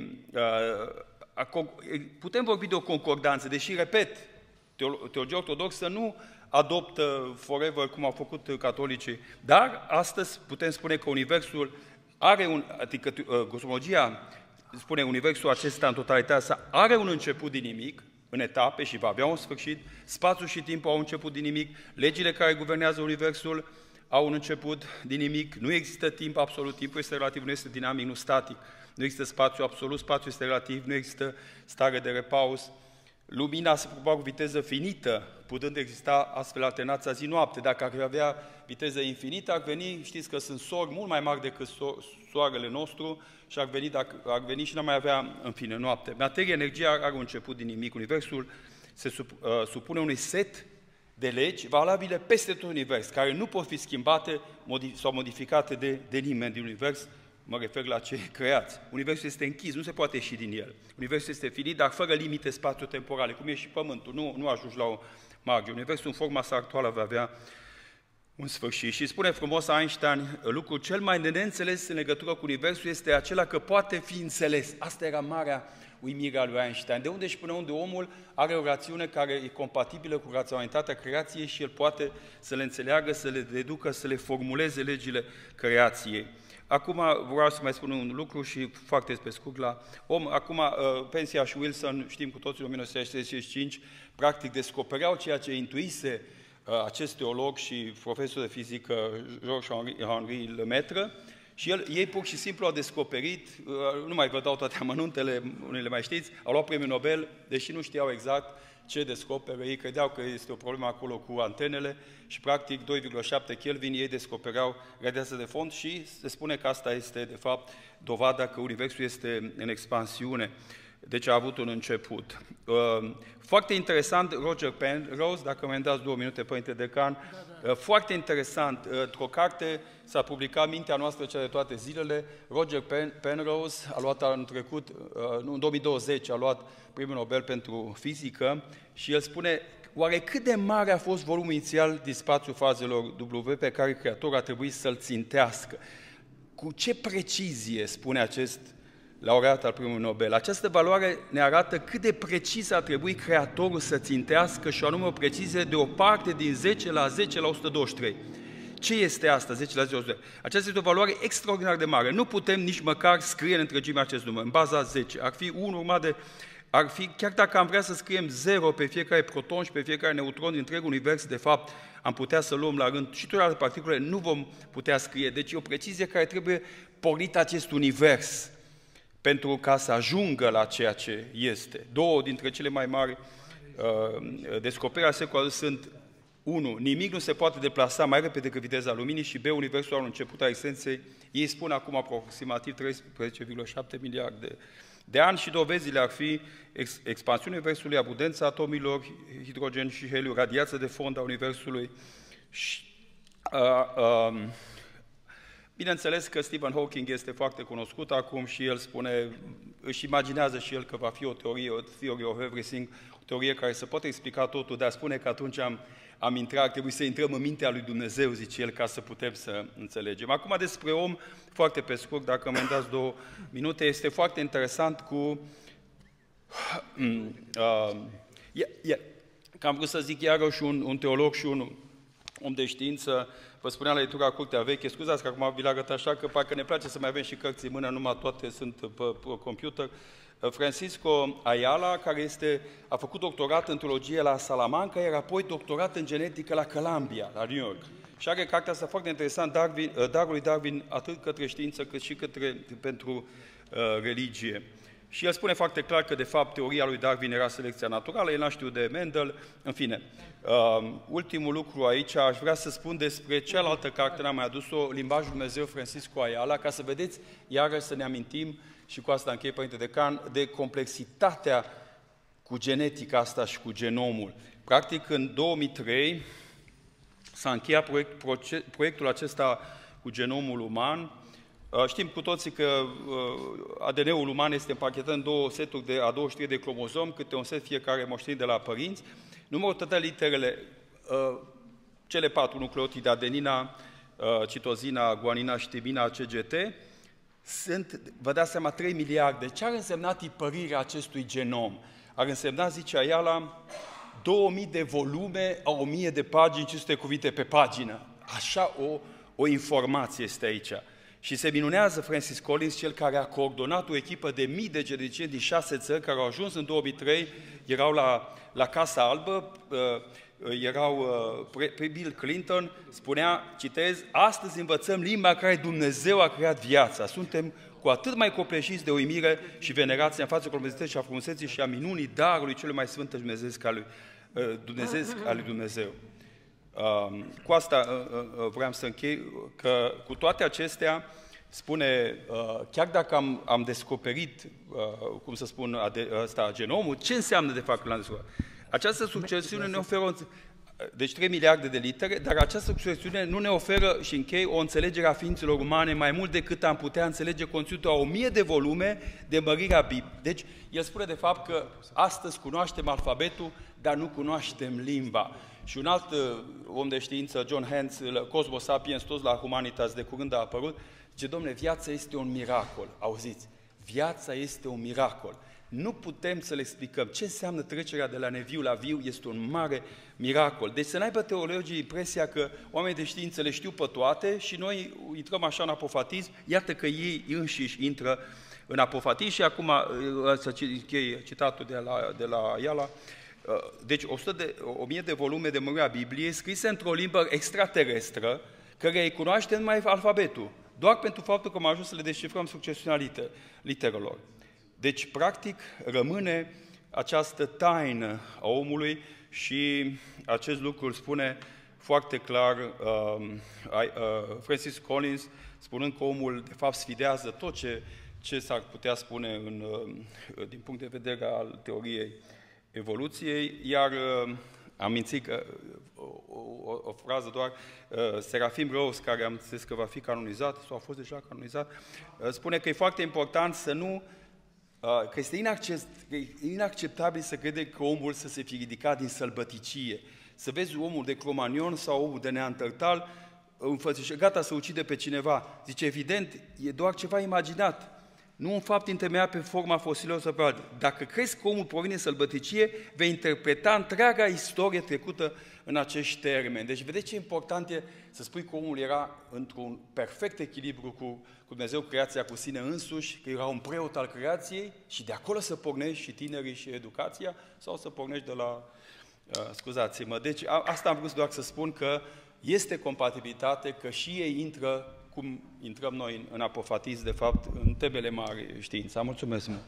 uh, putem vorbi de o concordanță, deși, repet, teologia ortodoxă nu adoptă forever cum au făcut catolicii, dar astăzi putem spune că Universul are un, adică uh, cosmologia spune Universul acesta în totalitatea sa are un început din nimic, în etape și va avea un sfârșit, spațiul și timpul au un început din nimic, legile care guvernează Universul au un început din nimic, nu există timp absolut, timpul este relativ, nu este dinamic, nu static, nu există spațiu absolut, spațiul este relativ, nu există stare de repaus, lumina se propagă cu viteză finită, putând exista astfel alternația zi-noapte. Dacă ar avea viteză infinită, ar veni, știți că sunt sori mult mai mari decât soarele nostru și ar veni, dacă, ar veni și n-ar mai avea, în fine, noapte. Materia, energia are un început din nimic. Universul se sup, uh, supune unui set de legi valabile peste tot univers, care nu pot fi schimbate modif- sau modificate de, de nimeni din univers. Mă refer la cei creați. Universul este închis, nu se poate ieși din el. Universul este finit, dar fără limite spațio-temporale, cum e și Pământul. Nu, nu ajungi la o margine. Universul în forma sa actuală va avea un sfârșit. Și spune frumos Einstein, lucrul cel mai de neînțeles în legătură cu Universul este acela că poate fi înțeles. Asta era marea uimire a lui Einstein. De unde și până unde omul are o rațiune care e compatibilă cu raționalitatea creației și el poate să le înțeleagă, să le deducă, să le formuleze legile creației. Acum vreau să mai spun un lucru și foarte pe scurt la om. Acum Pensia și Wilson, știm cu toții, în o mie nouă sute șaizeci și cinci, practic descopereau ceea ce intuise acest teolog și profesor de fizică Georges-Henri Lemaitre și el, ei pur și simplu au descoperit, nu mai vă dau toate amănuntele, unele mai știți, au luat premiul Nobel, deși nu știau exact ce descoperă, ei credeau că este o problemă acolo cu antenele și practic doi virgulă șapte Kelvin ei descopereau radiația de fond și se spune că asta este de fapt dovada că Universul este în expansiune. Deci a avut un început. Foarte interesant, Roger Penrose, dacă mi-mi dați două minute, Părinte Decan, da, da. Foarte interesant, într-o carte s-a publicat Mintea noastră cea de toate zilele, Roger Pen- Penrose a luat anul trecut, în două mii douăzeci, a luat premiul Nobel pentru fizică și el spune, oare cât de mare a fost volumul inițial din spațiul fazelor W pe care Creatorul a trebuit să-l țintească? Cu ce precizie, spune acest laureat al premiului Nobel. Această valoare ne arată cât de precis a trebuit Creatorul să țintească și anume o precizie de o parte din zece la zece la o sută douăzeci și trei. Ce este asta, zece la zece la o sută douăzeci și trei? Aceasta este o valoare extraordinar de mare. Nu putem nici măcar scrie în întregime acest număr, în baza zece. Ar fi unu urmat de... Ar fi, chiar dacă am vrea să scriem zero pe fiecare proton și pe fiecare neutron din întregul univers, de fapt, am putea să luăm la rând și toate particule, nu vom putea scrie. Deci e o precizie care trebuie pornit acest univers pentru ca să ajungă la ceea ce este. Două dintre cele mai mari uh, descoperiri ale secolului sunt unu. Nimic nu se poate deplasa mai repede decât viteza luminii și B. Universul are un început al existenței. Ei spun acum aproximativ treisprezece virgulă șapte miliarde de ani și dovezile ar fi ex, expansiunea Universului, abundența atomilor, hidrogen și heliu, radiația de fond a Universului și uh, uh, bineînțeles că Stephen Hawking este foarte cunoscut acum și el spune, își imaginează și el că va fi o teorie, o theory of everything, o teorie care să poate explica totul, dar spune că atunci am, am intrat, trebuie să intrăm în mintea lui Dumnezeu, zice el, ca să putem să înțelegem. Acum despre om, foarte pe scurt, dacă mă dați două minute, este foarte interesant cu... Uh, yeah, yeah, că am vrut să zic iarăși un, un teolog și un om de știință. Vă spuneam la lectura Curtea Veche, scuzați că acum vi l-arăt așa, că parcă ne place să mai avem și cărți în mână, numai toate sunt pe, pe computer. Francisco Ayala, care este, a făcut doctorat în teologie la Salamanca, iar apoi doctorat în genetică la Columbia, la New York. Și are cartea asta foarte interesant, Darwin, Darul lui Darwin, atât către știință cât și către, pentru uh, religie. Și el spune foarte clar că, de fapt, teoria lui Darwin era selecția naturală, el n-a știut de Mendel, în fine. Uh, ultimul lucru aici, aș vrea să spun despre cealaltă carte, n-am mai adus-o, Limbajul Dumnezeu Francisco Ayala, ca să vedeți, iarăși să ne amintim, și cu asta închei, Părinte Decan, de complexitatea cu genetica asta și cu genomul. Practic, în două mii trei s-a încheiat proiect, proiectul acesta cu genomul uman. Știm cu toții că A D N-ul uman este împachetat în două seturi de a douăzeci și trei de cromozom, câte un set fiecare moștenit de la părinți. Numărul total literele, cele patru nucleotide, adenina, citozina, guanina și timina, C G T, sunt, vă dați seama, trei miliarde. Ce ar însemna tipărirea acestui genom? Ar însemna, zice Ayala, două mii de volume, a o mie de pagini, cinci sute cuvinte pe pagină. Așa o, o informație este aici. Și se minunează Francis Collins, cel care a coordonat o echipă de mii de geneticieni din șase țări, care au ajuns în două mii trei, erau la, la Casa Albă, erau pe Bill Clinton, spunea, citez, astăzi învățăm limba care Dumnezeu a creat viața. Suntem cu atât mai copleșiți de uimire și venerație în fața complexității și a frumuseții și a minunii darului celui mai sfânt Dumnezeiesc al lui, Dumnezeiesc al lui Dumnezeu. Cu asta vreau să închei, că cu toate acestea, spune, chiar dacă am, am descoperit, cum să spun, asta, genomul, ce înseamnă de fapt l-am descoperit? Această succesiune ne oferă, deci trei miliarde de litere, dar această succesiune nu ne oferă, și închei, o înțelegere a ființelor umane mai mult decât am putea înțelege conținutul a o mie de volume de mărirea Bibliei. Deci, el spune de fapt că astăzi cunoaștem alfabetul, dar nu cunoaștem limba. Și un alt om de știință, John Hans, Cosmos Sapiens, toți la Humanitas, de curând a apărut, zice, domnule, viața este un miracol. Auziți? Viața este un miracol. Nu putem să le explicăm ce înseamnă trecerea de la neviu la viu, este un mare miracol. Deci să n-aibă teologii impresia că oamenii de știință le știu pe toate și noi intrăm așa în apofatism, iată că ei înșiși intră în apofatism. Și acum să închei citatul de la, de la Ayala. Deci o sută de, o mie de volume de mărirea Bibliei scrise într-o limbă extraterestră, care îi cunoaște numai alfabetul, doar pentru faptul că am ajuns să le descifrăm succesiunea literelor. Deci, practic, rămâne această taină a omului și acest lucru îl spune foarte clar uh, uh, Francis Collins, spunând că omul, de fapt, sfidează tot ce, ce s-ar putea spune în, uh, din punct de vedere al teoriei evoluției, iar uh, am mințit că o, o, o frază doar, uh, Serafim Rose, care am înțeles că va fi canonizat, sau a fost deja canonizat, uh, spune că e foarte important să nu că este inacceptabil să crede că omul să se fi ridicat din sălbăticie. Să vezi omul de Cromagnon sau omul de Neandertal înfățișat, gata să ucide pe cineva. Zice, evident, e doar ceva imaginat, nu un fapt întemeiat pe forma fosilelor săpărate. Dacă crezi că omul provine din sălbăticie, vei interpreta întreaga istorie trecută în acești termeni. Deci vedeți ce important e să spui că omul era într-un perfect echilibru cu, cu Dumnezeu, creația cu sine însuși, că era un preot al creației și de acolo să pornești și tinerii și educația, sau să pornești de la... Uh, scuzați-mă. Deci a, asta am vrut doar să spun, că este compatibilitate, că și ei intră, cum intrăm noi în, în apofatism, de fapt, în temele mari știința. Mulțumesc mult!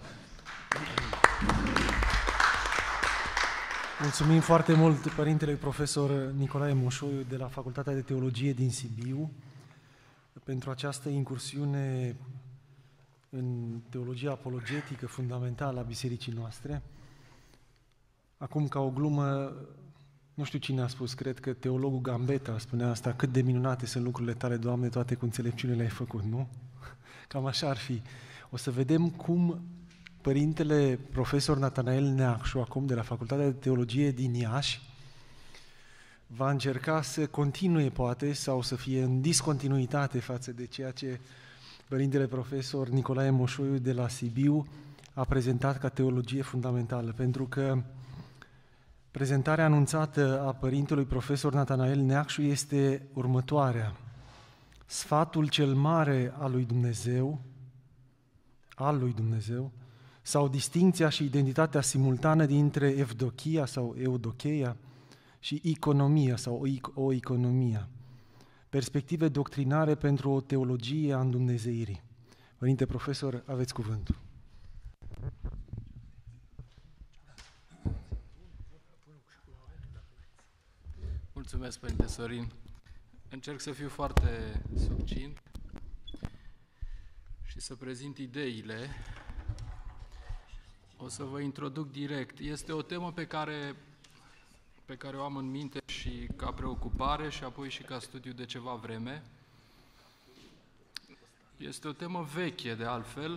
Mulțumim foarte mult Părintele Profesor Nicolae Moșoiu de la Facultatea de Teologie din Sibiu pentru această incursiune în teologia apologetică fundamentală a bisericii noastre. Acum, ca o glumă, nu știu cine a spus, cred că teologul Gambetta spunea asta, cât de minunate sunt lucrurile tale, Doamne, toate cu înțelepciune le-ai făcut, nu? Cam așa ar fi. O să vedem cum Părintele Profesor Natanael Neacșu, acum de la Facultatea de Teologie din Iași, va încerca să continue, poate, sau să fie în discontinuitate față de ceea ce Părintele Profesor Nicolae Moșoiu de la Sibiu a prezentat ca teologie fundamentală, pentru că prezentarea anunțată a Părintelui Profesor Natanael Neacșu este următoarea. Sfatul cel mare al lui Dumnezeu, al lui Dumnezeu, sau distincția și identitatea simultană dintre evdochia sau eudocheia și economia sau o economia. Perspective doctrinare pentru o teologie a îndumnezeirii. Părinte Profesor, aveți cuvântul. Mulțumesc, Părinte Sorin. Încerc să fiu foarte succint și să prezint ideile. O să vă introduc direct. Este o temă pe care, pe care o am în minte și ca preocupare și apoi și ca studiu de ceva vreme. Este o temă veche, de altfel,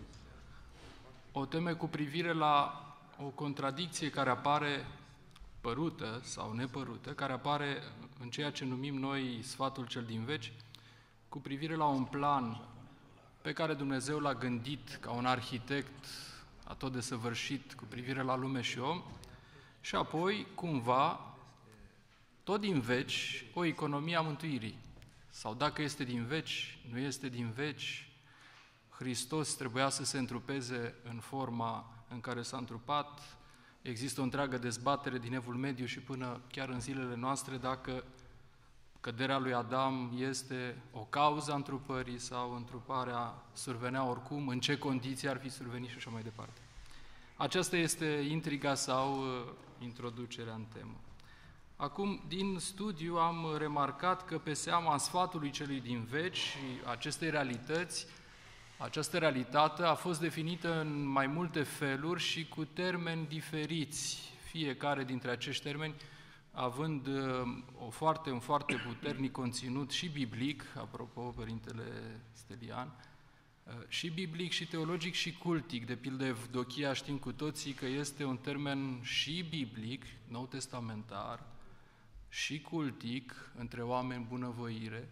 o temă cu privire la o contradicție care apare părută sau nepărută, care apare în ceea ce numim noi sfatul cel din veci, cu privire la un plan pe care Dumnezeu l-a gândit ca un arhitect atot desăvârșit cu privire la lume și om, și apoi, cumva, tot din veci, o economie a mântuirii. Sau dacă este din veci, nu este din veci, Hristos trebuia să se întrupeze în forma în care s-a întrupat. Există o întreagă dezbatere din Evul Mediu și până chiar în zilele noastre dacă căderea lui Adam este o cauză a întrupării sau întruparea survenea oricum, în ce condiții ar fi survenit și așa mai departe. Aceasta este intriga sau uh, introducerea în temă. Acum, din studiu am remarcat că pe seama sfatului celui din veci și acestei realități, această realitate a fost definită în mai multe feluri și cu termeni diferiți, fiecare dintre acești termeni având o foarte, un foarte puternic conținut și biblic, apropo, Părintele Stelian, și biblic, și teologic, și cultic. De pildă, Evdochia știm cu toții că este un termen și biblic, nou testamentar, și cultic, între oameni bunăvoire.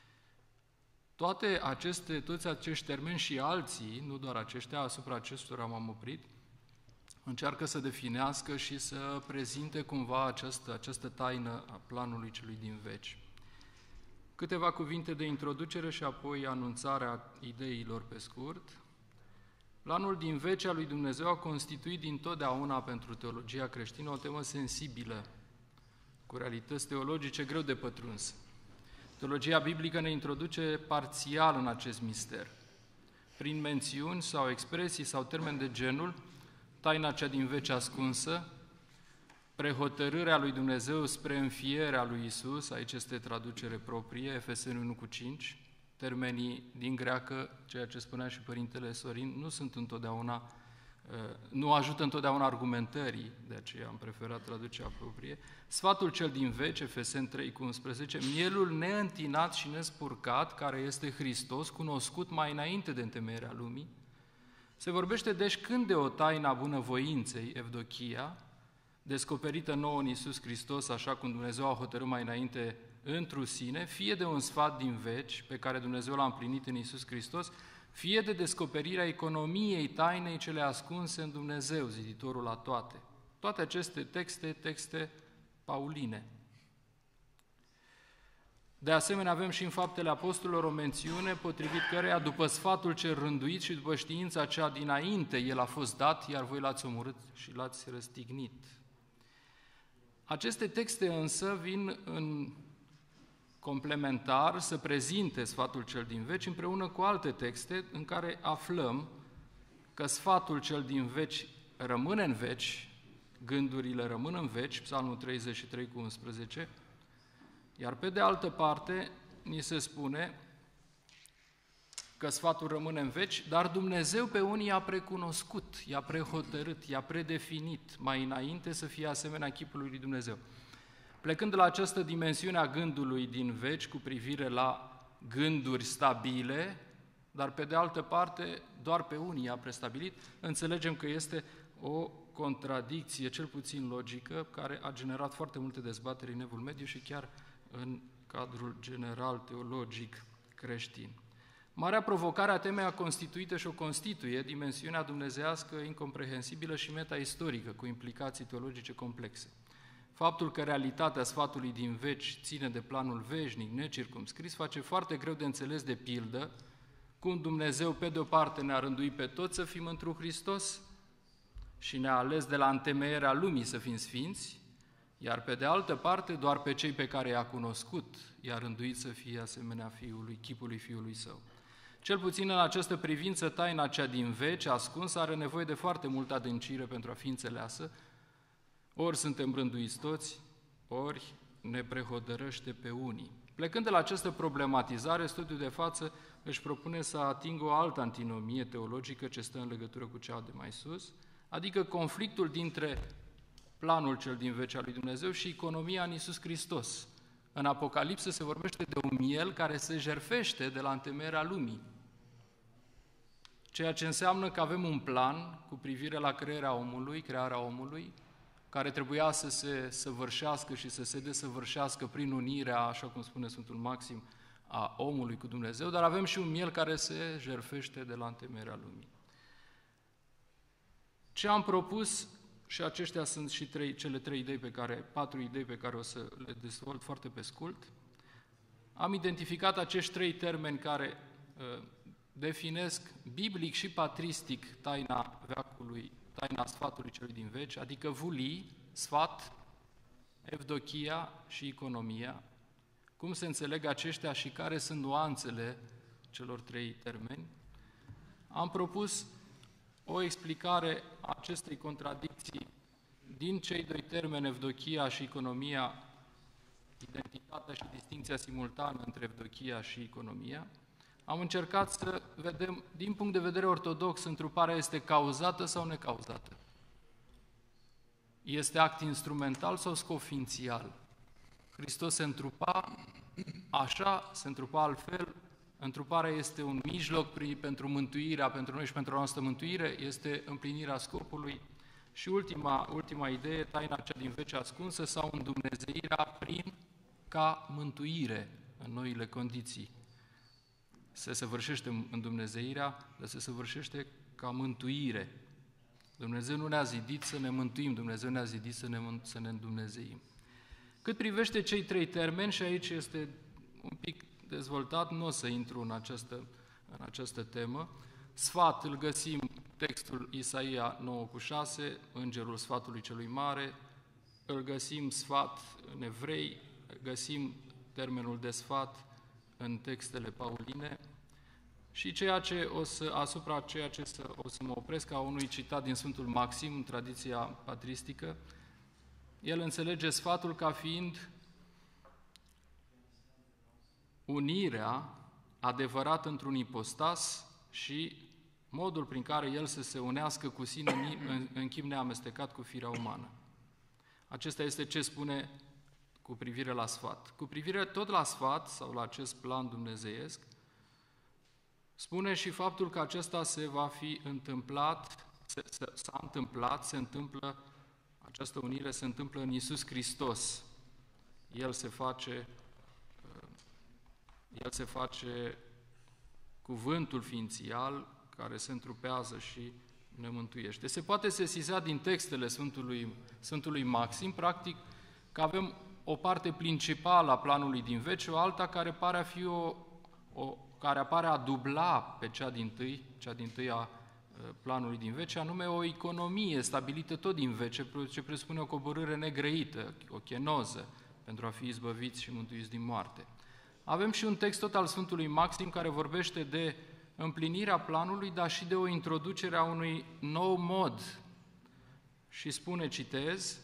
Toate aceste, toți acești termeni și alții, nu doar aceștia, asupra acestora m-am oprit, încearcă să definească și să prezinte cumva această, această taină a planului celui din veci. Câteva cuvinte de introducere și apoi anunțarea ideilor pe scurt. Planul din veci al lui Dumnezeu a constituit dintotdeauna pentru teologia creștină o temă sensibilă, cu realități teologice greu de pătruns. Teologia biblică ne introduce parțial în acest mister, prin mențiuni sau expresii sau termeni de genul taina cea din veci ascunsă, prehotărârea lui Dumnezeu spre înfierea lui Isus, aici este traducere proprie, Efeseni unu cu cinci, termenii din greacă, ceea ce spunea și Părintele Sorin, nu sunt întotdeauna, nu ajută întotdeauna argumentării, de aceea am preferat traducerea proprie. Sfatul cel din veci, Efeseni trei cu unsprezece, mielul neîntinat și nespurcat, care este Hristos, cunoscut mai înainte de întemeierea lumii. Se vorbește deci când de o taină a bunăvoinței, Evdochia, descoperită nouă în Iisus Hristos, așa cum Dumnezeu a hotărât mai înainte întru sine, fie de un sfat din veci, pe care Dumnezeu l-a împlinit în Iisus Hristos, fie de descoperirea economiei tainei cele ascunse în Dumnezeu, ziditorul la toate. Toate aceste texte, texte pauline. De asemenea, avem și în Faptele Apostolilor o mențiune potrivit căreia, după sfatul cel rânduit și după știința cea dinainte, el a fost dat, iar voi l-ați omorât și l-ați răstignit. Aceste texte însă vin în complementar să prezinte sfatul cel din veci împreună cu alte texte în care aflăm că sfatul cel din veci rămâne în veci, gândurile rămân în veci, Psalmul treizeci și trei cu unsprezece, iar pe de altă parte ni se spune că sfatul rămâne în veci, dar Dumnezeu pe unii i-a precunoscut, i-a prehotărât, i-a predefinit mai înainte să fie asemenea chipului lui Dumnezeu. Plecând de la această dimensiune a gândului din veci cu privire la gânduri stabile, dar pe de altă parte doar pe unii i-a prestabilit, înțelegem că este o contradicție, cel puțin logică, care a generat foarte multe dezbateri în Evul Mediu și chiar în cadrul general teologic creștin. Marea provocare a temei a constituită și o constituie dimensiunea dumnezeiască incomprehensibilă și metaistorică, cu implicații teologice complexe. Faptul că realitatea sfatului din veci ține de planul veșnic, necircumscris, face foarte greu de înțeles, de pildă, cum Dumnezeu, pe de-o parte, ne-a rânduit pe toți să fim întru Hristos și ne-a ales de la întemeierea lumii să fim sfinți, iar pe de altă parte, doar pe cei pe care i-a cunoscut, i-a rânduit să fie asemenea Fiului, chipului Fiului Său. Cel puțin în această privință, taina cea din veci, ascunsă, are nevoie de foarte multă adâncire pentru a fi înțeleasă. Ori suntem rânduiți toți, ori ne prehotărăște pe unii. Plecând de la această problematizare, studiul de față își propune să atingă o altă antinomie teologică ce stă în legătură cu cea de mai sus, adică conflictul dintre planul cel din veci al lui Dumnezeu și economia în Iisus Hristos. În Apocalipsă se vorbește de un miel care se jertfește de la întemeierea lumii, ceea ce înseamnă că avem un plan cu privire la crearea omului, crearea omului, care trebuia să se săvârșească și să se desăvârșească prin unirea, așa cum spune Sfântul Maxim, a omului cu Dumnezeu, dar avem și un miel care se jertfește de la întemeierea lumii. Ce am propus, și aceștia sunt și trei, cele trei idei pe care, patru idei pe care o să le dezvolt foarte pe scurt, am identificat acești trei termeni care uh, definesc biblic și patristic taina veacului, taina sfatului celui din veci, adică vulii, sfat, evdochia și economia. Cum se înțeleg aceștia și care sunt nuanțele celor trei termeni? Am propus o explicare a acestei contradicții din cei doi termeni, evdochia și economia, identitatea și distinția simultană între evdochia și economia. Am încercat să vedem, din punct de vedere ortodox, întruparea este cauzată sau necauzată? Este act instrumental sau scofințial? Hristos se întrupa așa, se întrupa altfel, întruparea este un mijloc pentru mântuirea, pentru noi și pentru a noastră mântuire, este împlinirea scopului. Și ultima, ultima idee, taina cea din veci ascunsă sau îndumnezeirea prin ca mântuire în noile condiții. Se săvârșește îndumnezeirea, dar se săvârșește ca mântuire. Dumnezeu nu ne-a zidit să ne mântuim, Dumnezeu ne-a zidit să ne, să ne îndumnezeim. Cât privește cei trei termeni, și aici este un pic dezvoltat, nu o să intru în această, în această temă, sfat îl găsim textul Isaia nouă cu șase, îngerul sfatului celui mare, îl găsim sfat în evrei, găsim termenul de sfat în textele pauline și ceea ce o să, asupra ceea ce să, o să mă opresc a unui citat din Sfântul Maxim, în tradiția patristică, el înțelege sfatul ca fiind unirea adevărată într-un ipostas și modul prin care el să se unească cu sine în, în chip neamestecat cu firea umană. Acesta este ce spune cu privire la sfat. Cu privire tot la sfat sau la acest plan dumnezeiesc, spune și faptul că acesta se va fi întâmplat, se, se, s-a întâmplat, se întâmplă, această unire se întâmplă în Iisus Hristos. El se face, El se face cuvântul ființial care se întrupează și ne mântuiește. Se poate sesiza din textele Sfântului, Sfântului Maxim, practic, că avem o parte principală a planului din veci, o alta care pare a fi o, o care apare a dubla pe cea dintâi, cea dintâi a planului din veci, anume o economie stabilită tot din veci, ce presupune o coborâre negrăită, o chenoză, pentru a fi izbăviți și mântuiți din moarte. Avem și un text tot al Sfântului Maxim care vorbește de împlinirea planului, dar și de o introducere a unui nou mod. Și spune, citez,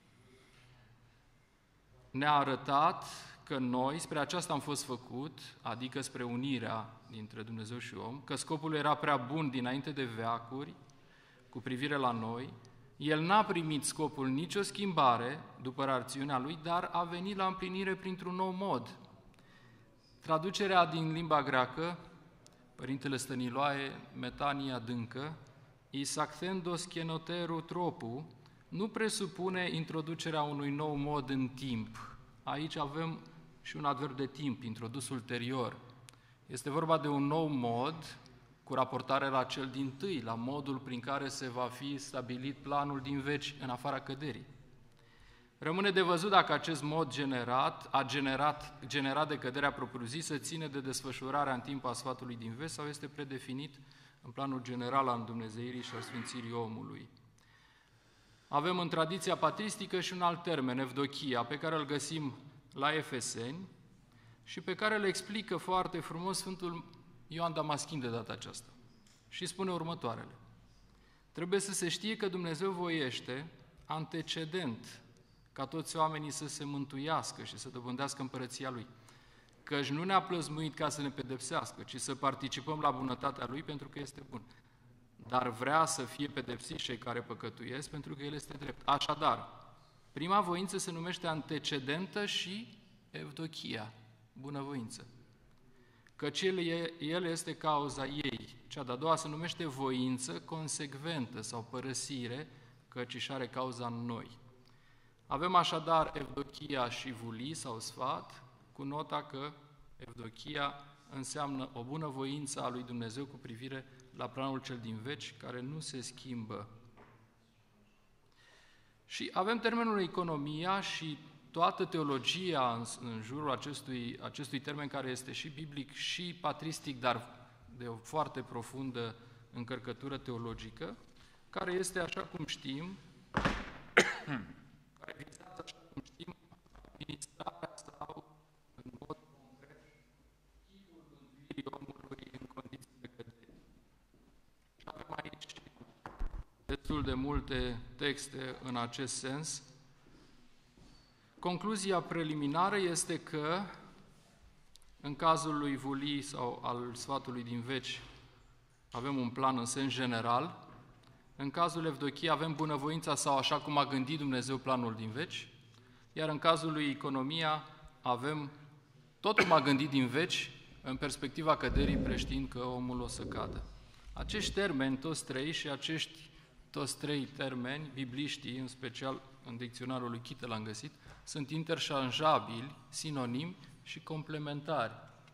ne-a arătat că noi, spre aceasta am fost făcut, adică spre unirea dintre Dumnezeu și om, că scopul era prea bun dinainte de veacuri cu privire la noi, el n-a primit scopul nicio schimbare după rațiunea lui, dar a venit la împlinire printr-un nou mod. Traducerea din limba greacă, Părintele Stăniloae, metania adâncă, isacthendos chenoteru tropu, nu presupune introducerea unui nou mod în timp. Aici avem și un adverb de timp, introdus ulterior. Este vorba de un nou mod cu raportare la cel dintâi, la modul prin care se va fi stabilit planul din veci în afara căderii. Rămâne de văzut dacă acest mod generat, a generat, generat de căderea propriu-zisă ține de desfășurarea în timp a sfatului din veci sau este predefinit în planul general al îndumnezeirii și al sfințirii omului. Avem în tradiția patristică și un alt termen, evdochia, pe care îl găsim la Efeseni și pe care îl explică foarte frumos Sfântul Ioan Damaschin de data aceasta. Și spune următoarele. Trebuie să se știe că Dumnezeu voiește antecedent ca toți oamenii să se mântuiască și să dobândească împărăția Lui. Căci nu ne-a plăzmuit ca să ne pedepsească, ci să participăm la bunătatea Lui pentru că este bun. Dar vrea să fie pedepsiți cei care păcătuiesc pentru că El este drept. Așadar, prima voință se numește antecedentă și evdochia, bunăvoință. Căci El, e, el este cauza ei. Cea de-a doua se numește voință consecventă sau părăsire, căci își are cauza în noi. Avem așadar evdochia și vulii sau sfat, cu nota că evdochia înseamnă o bunăvoință a lui Dumnezeu cu privire la planul cel din veci, care nu se schimbă. Și avem termenul economia și toată teologia în, în jurul acestui, acestui termen, care este și biblic și patristic, dar de o foarte profundă încărcătură teologică, care este, așa cum știm, care vizează, așa cum știm, administrarea sau, în mod concret, chipul mântuirii omului în condiții de cădere. Și avem aici destul de multe texte în acest sens. Concluzia preliminară este că, în cazul lui Vulii sau al sfatului din veci, avem un plan în sens general. În cazul Evdochie avem bunăvoința sau așa cum a gândit Dumnezeu planul din veci, iar în cazul lui Economia avem tot cum a gândit din veci, în perspectiva căderii, preștiind că omul o să cadă. Acești termeni, toți trei, și acești toți trei termeni, bibliștii, în special în dicționarul lui Chite l-am găsit, sunt interșanjabili, sinonimi și complementari.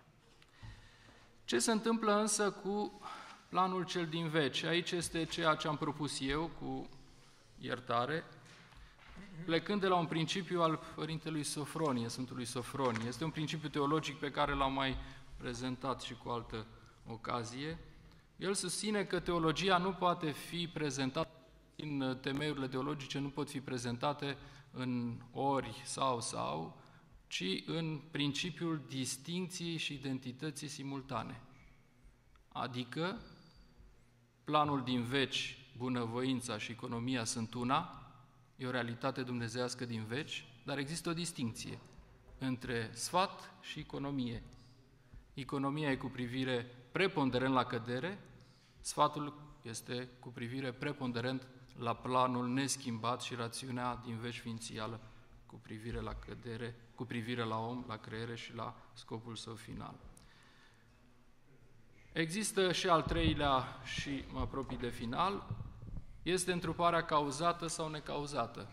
Ce se întâmplă însă cu planul cel din veci? Aici este ceea ce am propus eu cu iertare, plecând de la un principiu al Părintelui Sofronie, Sfântului Sofronie. Este un principiu teologic pe care l-am mai prezentat și cu altă ocazie. El susține că teologia nu poate fi prezentată, în temeiurile teologice nu pot fi prezentate în ori sau sau, ci în principiul distincției și identității simultane. Adică, planul din veci, bunăvoința și economia sunt una, e o realitate dumnezeiască din veci, dar există o distincție între sfat și economie. Economia e cu privire preponderent la cădere, sfatul este cu privire preponderent la planul neschimbat și rațiunea din veci ființială cu privire la cădere, cu privire la om, la creere și la scopul său final. Există și al treilea, și mă apropii de final, este întruparea cauzată sau necauzată.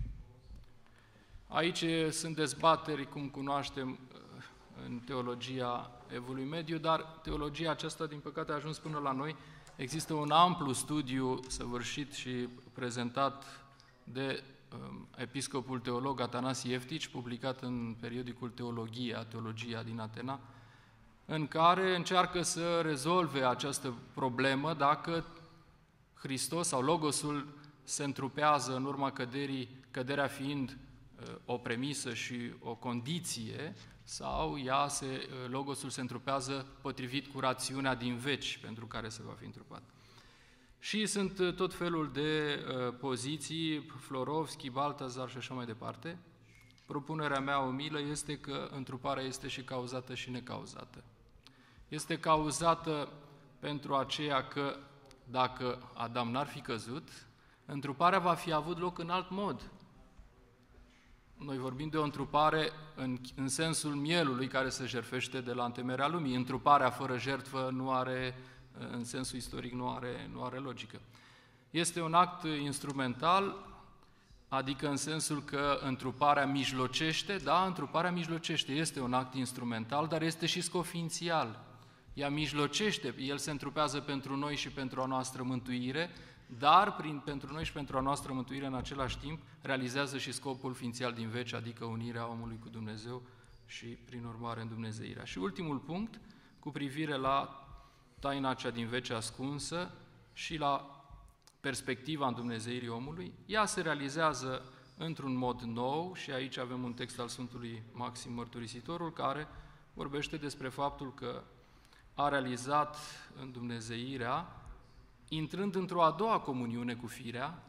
Aici sunt dezbateri, cum cunoaștem, în teologia Evului Mediu, dar teologia aceasta, din păcate, a ajuns până la noi. Există un amplu studiu săvârșit și prezentat de um, episcopul teolog Atanasie Eftici, publicat în periodicul Teologia, Teologia din Atena, în care încearcă să rezolve această problemă dacă Hristos sau Logosul se întrupează în urma căderii, căderea fiind uh, o premisă și o condiție, sau ea se, Logosul se întrupează potrivit cu rațiunea din veci pentru care se va fi întrupat. Și sunt tot felul de uh, poziții, Florovski, Baltazar și așa mai departe. Propunerea mea umilă este că întruparea este și cauzată și necauzată. Este cauzată pentru aceea că dacă Adam n-ar fi căzut, întruparea va fi avut loc în alt mod. Noi vorbim de o întrupare în, în sensul mielului care se jertfește de la întemeierea lumii. Întruparea fără jertfă nu are, în sensul istoric, nu are, nu are logică. Este un act instrumental, adică în sensul că întruparea mijlocește, da, întruparea mijlocește, este un act instrumental, dar este și scoființial. Ea mijlocește, El se întrupează pentru noi și pentru a noastră mântuire, dar prin, pentru noi și pentru a noastră mântuire în același timp realizează și scopul ființial din veci, adică unirea omului cu Dumnezeu și prin urmare îndumnezeirea. Și ultimul punct, cu privire la taina cea din veci ascunsă și la perspectiva îndumnezeirii omului, ea se realizează într-un mod nou și aici avem un text al Sfântului Maxim Mărturisitorul care vorbește despre faptul că a realizat îndumnezeirea intrând într-o a doua comuniune cu firea,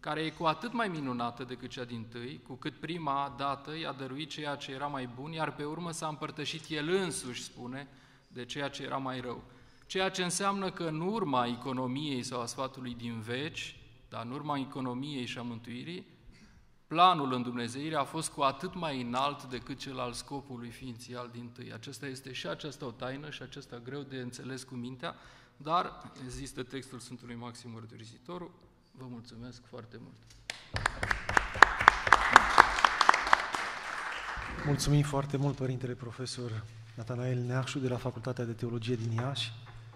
care e cu atât mai minunată decât cea dintâi, cu cât prima dată i-a dăruit ceea ce era mai bun, iar pe urmă s-a împărtășit El însuși, spune, de ceea ce era mai rău. Ceea ce înseamnă că în urma economiei sau a sfatului din veci, dar în urma economiei și a mântuirii, planul îndumnezeirii a fost cu atât mai înalt decât cel al scopului ființial dintâi. Acesta este și aceasta o taină și acesta greu de înțeles cu mintea, dar există textul Sfântului Maxim Mărturisitorul. Vă mulțumesc foarte mult! Mulțumim foarte mult, Părintele Profesor Natanael Neacșu de la Facultatea de Teologie din Iași.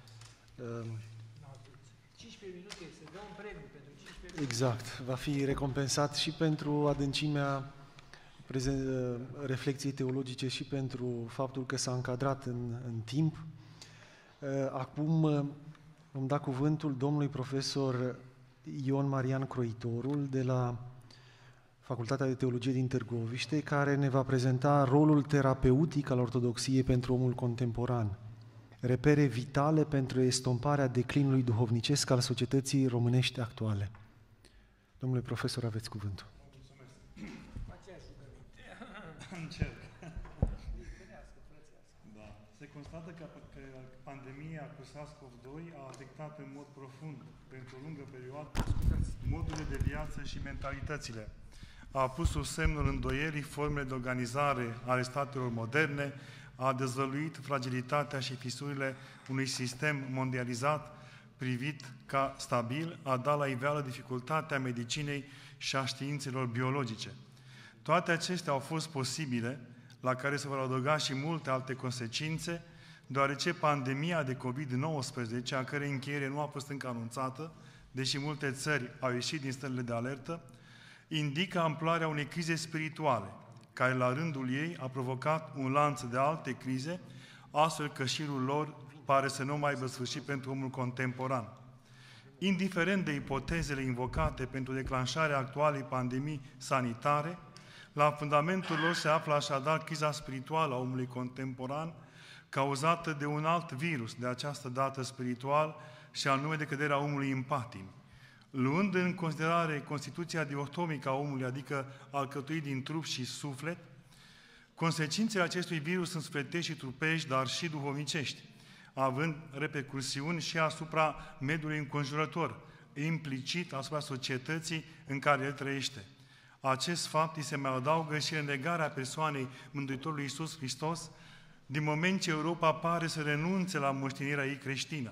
cincisprezece minute, se dă un premiu pentru cincisprezece minute. Exact, va fi recompensat și pentru adâncimea reflexiei teologice și pentru faptul că s-a încadrat în, în timp. Acum vom da cuvântul domnului profesor Ion Marian Croitorul de la Facultatea de Teologie din Târgoviște, care ne va prezenta rolul terapeutic al ortodoxiei pentru omul contemporan, repere vitale pentru estomparea declinului duhovnicesc al societății românești actuale. Domnule profesor, aveți cuvântul. Încerc. Da. Se constată că, că pandemia cu SARS-CoV doi a afectat în mod profund, pentru o lungă perioadă, modurile de viață și mentalitățile. A pus sub semnul îndoierii formele de organizare ale statelor moderne, a dezvăluit fragilitatea și fisurile unui sistem mondializat privit ca stabil, a dat la iveală dificultatea medicinei și a științelor biologice. Toate acestea au fost posibile, la care se vor adăuga și multe alte consecințe, deoarece pandemia de covid nouăsprezece, a cărei încheiere nu a fost încă anunțată, deși multe țări au ieșit din stările de alertă, indică amploarea unei crize spirituale, care la rândul ei a provocat un lanț de alte crize, astfel că șirul lor pare să nu mai aibă sfârșit pentru omul contemporan. Indiferent de ipotezele invocate pentru declanșarea actualei pandemii sanitare, la fundamentul lor se află așadar criza spirituală a omului contemporan, cauzată de un alt virus, de această dată spiritual, și anume de căderea omului în patimi. Luând în considerare constituția diohtomică a omului, adică alcătuit din trup și suflet, consecințele acestui virus sunt sufletești și trupești, dar și duhovnicești, având repercursiuni și asupra mediului înconjurător, implicit asupra societății în care el trăiește. Acest fapt îi se mai adaugă și renegarea persoanei Mântuitorului Iisus Hristos, din moment ce Europa pare să renunțe la moștenirea ei creștină.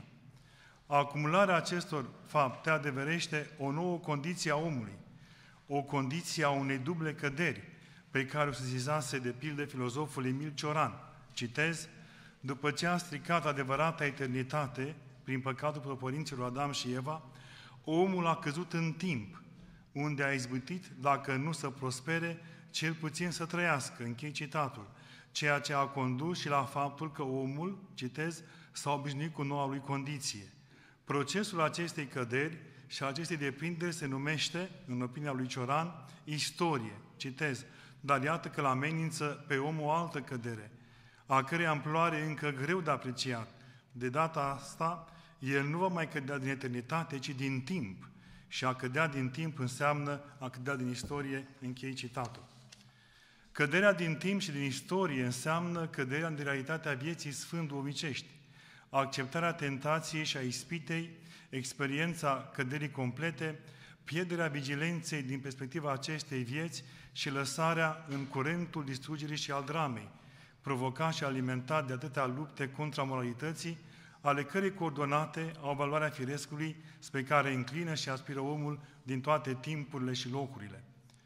Acumularea acestor fapte adeverește o nouă condiție a omului, o condiție a unei duble căderi, pe care o sesizase de pildă filozoful Emil Cioran. Citez: după ce a stricat adevărata eternitate prin păcatul părinților Adam și Eva, omul a căzut în timp, unde a izbutit, dacă nu să prospere, cel puțin să trăiască. Închei citatul. Ceea ce a condus și la faptul că omul, citez, s-a obișnuit cu noua lui condiție. Procesul acestei căderi și acestei deprinderi se numește, în opinia lui Cioran, istorie. Citez: dar iată că la amenință pe om o altă cădere, a cărei amploare e încă greu de apreciat. De data asta, el nu va mai cădea din eternitate, ci din timp. Și a cădea din timp înseamnă a cădea din istorie. Închei citatul. Căderea din timp și din istorie înseamnă căderea din realitatea vieții sfânt duhovnicești, acceptarea tentației și a ispitei, experiența căderii complete, pierderea vigilenței din perspectiva acestei vieți și lăsarea în curentul distrugerii și al dramei, provocat și alimentat de atâtea lupte contra moralității, ale cărei coordonate au valoarea firescului spre care înclină și aspiră omul din toate timpurile și locurile.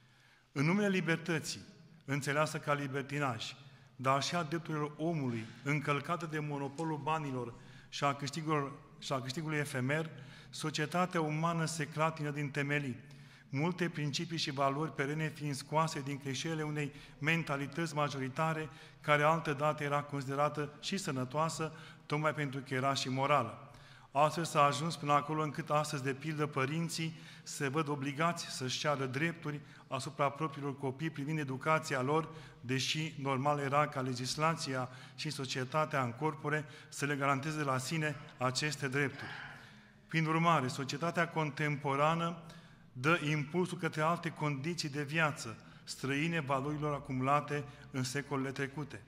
În numele libertății, înțeleasă ca libertinaj, dar și a drepturilor omului, încălcată de monopolul banilor și a, și a câștigului efemer, societatea umană se clatină din temelii, multe principii și valori perene fiind scoase din clișeele unei mentalități majoritare, care altădată era considerată și sănătoasă, tocmai pentru că era și morală. Astfel s-a ajuns până acolo încât astăzi, de pildă, părinții se văd obligați să-și ceară drepturi asupra propriilor copii privind educația lor, deși normal era ca legislația și societatea în corpore să le garanteze la sine aceste drepturi. Prin urmare, societatea contemporană dă impulsul către alte condiții de viață, străine valorilor acumulate în secolele trecute.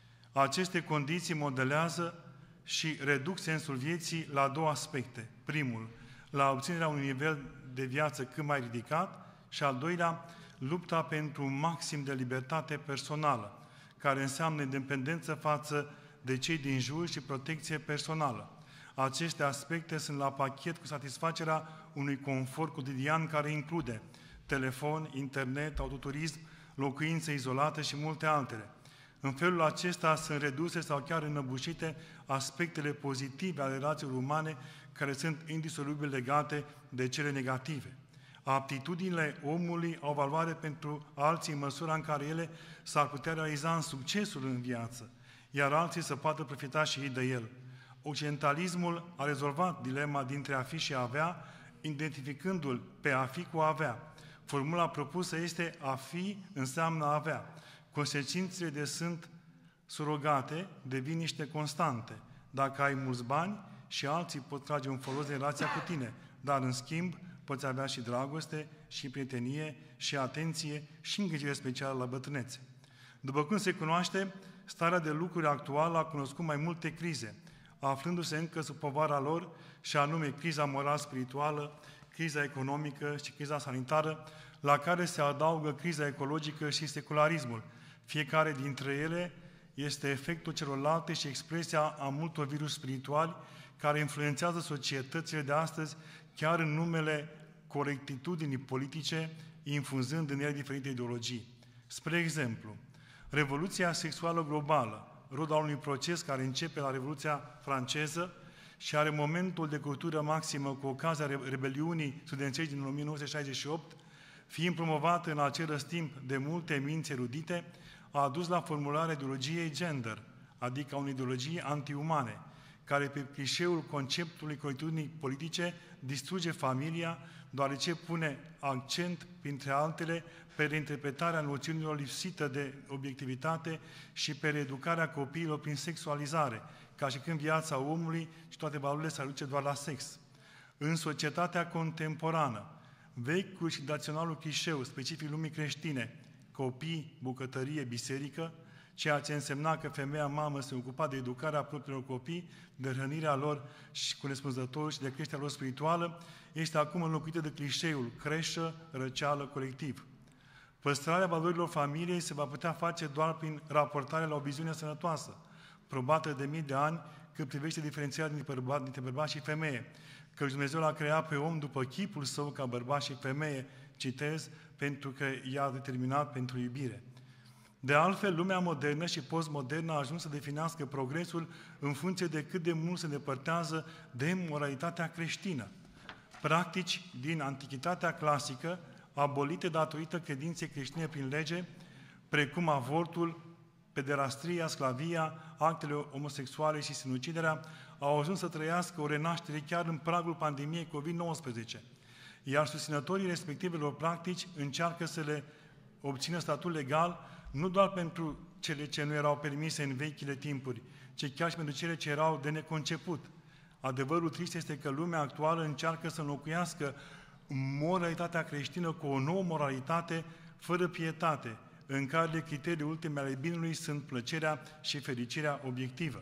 Aceste condiții modelează și reduc sensul vieții la două aspecte. Primul, la obținerea unui nivel de viață cât mai ridicat și al doilea, lupta pentru un maxim de libertate personală, care înseamnă independență față de cei din jur și protecție personală. Aceste aspecte sunt la pachet cu satisfacerea unui confort cotidian care include telefon, internet, autoturism, locuință izolată și multe altele. În felul acesta sunt reduse sau chiar înăbușite aspectele pozitive ale relațiilor umane care sunt indisolubil legate de cele negative. Aptitudinile omului au valoare pentru alții în măsura în care ele s-ar putea realiza în succesul în viață, iar alții să poată profita și ei de el. Occidentalismul a rezolvat dilema dintre a fi și a avea, identificându-l pe a fi cu a avea. Formula propusă este a fi înseamnă a avea. Consecințele de sunt surogate devin niște constante. Dacă ai mulți bani și alții pot trage un folos din relația cu tine, dar în schimb poți avea și dragoste, și prietenie, și atenție, și îngrijire specială la bătrânețe. După cum se cunoaște, starea de lucruri actuală a cunoscut mai multe crize, aflându-se încă sub povara lor, și anume criza moral-spirituală, criza economică și criza sanitară, la care se adaugă criza ecologică și secularismul. Fiecare dintre ele este efectul celorlalte și expresia a multor virus spirituali care influențează societățile de astăzi, chiar în numele corectitudinii politice, infunzând în ele diferite ideologii. Spre exemplu, Revoluția sexuală globală, rod al unui proces care începe la Revoluția franceză și are momentul de cultură maximă cu ocazia rebeliunii studențești din o mie nouă sute șaizeci și opt, fiind promovată în același timp de multe minți erudite, a adus la formularea ideologiei gender, adică a unei ideologii antiumane, care pe clișeul conceptului corectitudinii politice distruge familia, deoarece pune accent, printre altele, pe reinterpretarea noțiunilor lipsită de obiectivitate și pe reeducarea copiilor prin sexualizare, ca și când viața omului și toate valorile se reduce doar la sex. În societatea contemporană, vechiul și tradiționalul clișeu specific lumii creștine, copii, bucătărie, biserică, ceea ce însemna că femeia mamă se ocupa de educarea propriilor copii, de hrănirea lor și corespunzător și de creșterea lor spirituală, este acum înlocuită de clișeul creșă, răceală, colectiv. Păstrarea valorilor familiei se va putea face doar prin raportare la o viziune sănătoasă, probată de mii de ani, cât privește diferențiarea dintre bărbați, dintre bărbați și femeie, că Dumnezeu l-a creat pe om după chipul său ca bărbat și femeie, citez, pentru că i-a determinat pentru iubire. De altfel, lumea modernă și postmodernă a ajuns să definească progresul în funcție de cât de mult se depărtează de moralitatea creștină. Practici din antichitatea clasică, abolite datorită credinței creștine prin lege, precum avortul, pederastria, sclavia, actele homosexuale și sinuciderea, au ajuns să trăiască o renaștere chiar în pragul pandemiei covid nouăsprezece. Iar susținătorii respectivelor practici încearcă să le obțină statut legal, nu doar pentru cele ce nu erau permise în vechile timpuri, ci chiar și pentru cele ce erau de neconceput. Adevărul trist este că lumea actuală încearcă să înlocuiască moralitatea creștină cu o nouă moralitate fără pietate, în care criteriile ultime ale binelui sunt plăcerea și fericirea obiectivă.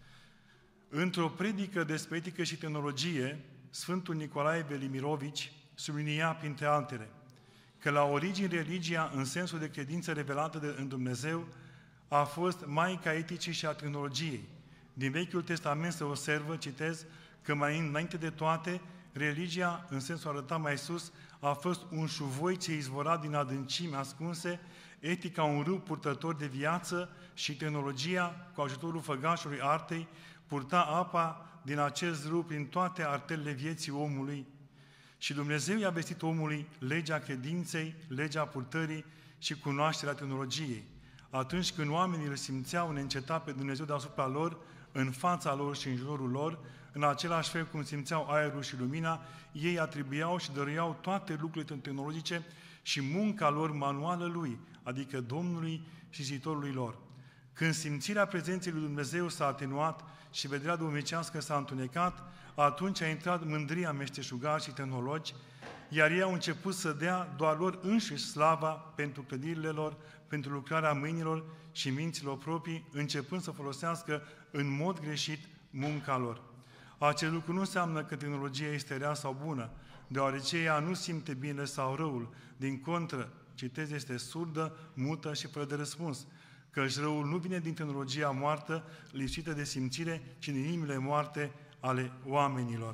Într-o predică despre etică și tehnologie, Sfântul Nicolae Velimirovici sublinia, printre altele, că la origini religia, în sensul de credință revelată de, în Dumnezeu, a fost maica eticii și a tehnologiei. Din Vechiul Testament se observă, citez, că mai înainte de toate, religia, în sensul arătat mai sus, a fost un șuvoi ce izvora din adâncimi ascunse, etica un râu purtător de viață și tehnologia, cu ajutorul făgașului artei, purta apa din acest râu prin toate arterele vieții omului. Și Dumnezeu i-a vestit omului legea credinței, legea purtării și cunoașterea tehnologiei. Atunci când oamenii îl simțeau neîncetat pe Dumnezeu deasupra lor, în fața lor și în jurul lor, în același fel cum simțeau aerul și lumina, ei atribuiau și dăruiau toate lucrurile tehnologice și munca lor manuală lui, adică Domnului și Ziitorului lor. Când simțirea prezenței lui Dumnezeu s-a atenuat și vederea duhovnicească s-a întunecat, atunci a intrat mândria meșteșugari și tehnologi, iar ei au început să dea doar lor înșiși slava pentru clădirile lor, pentru lucrarea mâinilor și minților proprii, începând să folosească în mod greșit munca lor. Acest lucru nu înseamnă că tehnologia este rea sau bună, deoarece ea nu simte bine sau răul. Din contră, citez, este surdă, mută și fără de răspuns, căci răul nu vine din tehnologia moartă, lipsită de simțire, ci din inimile moarte ale oamenilor.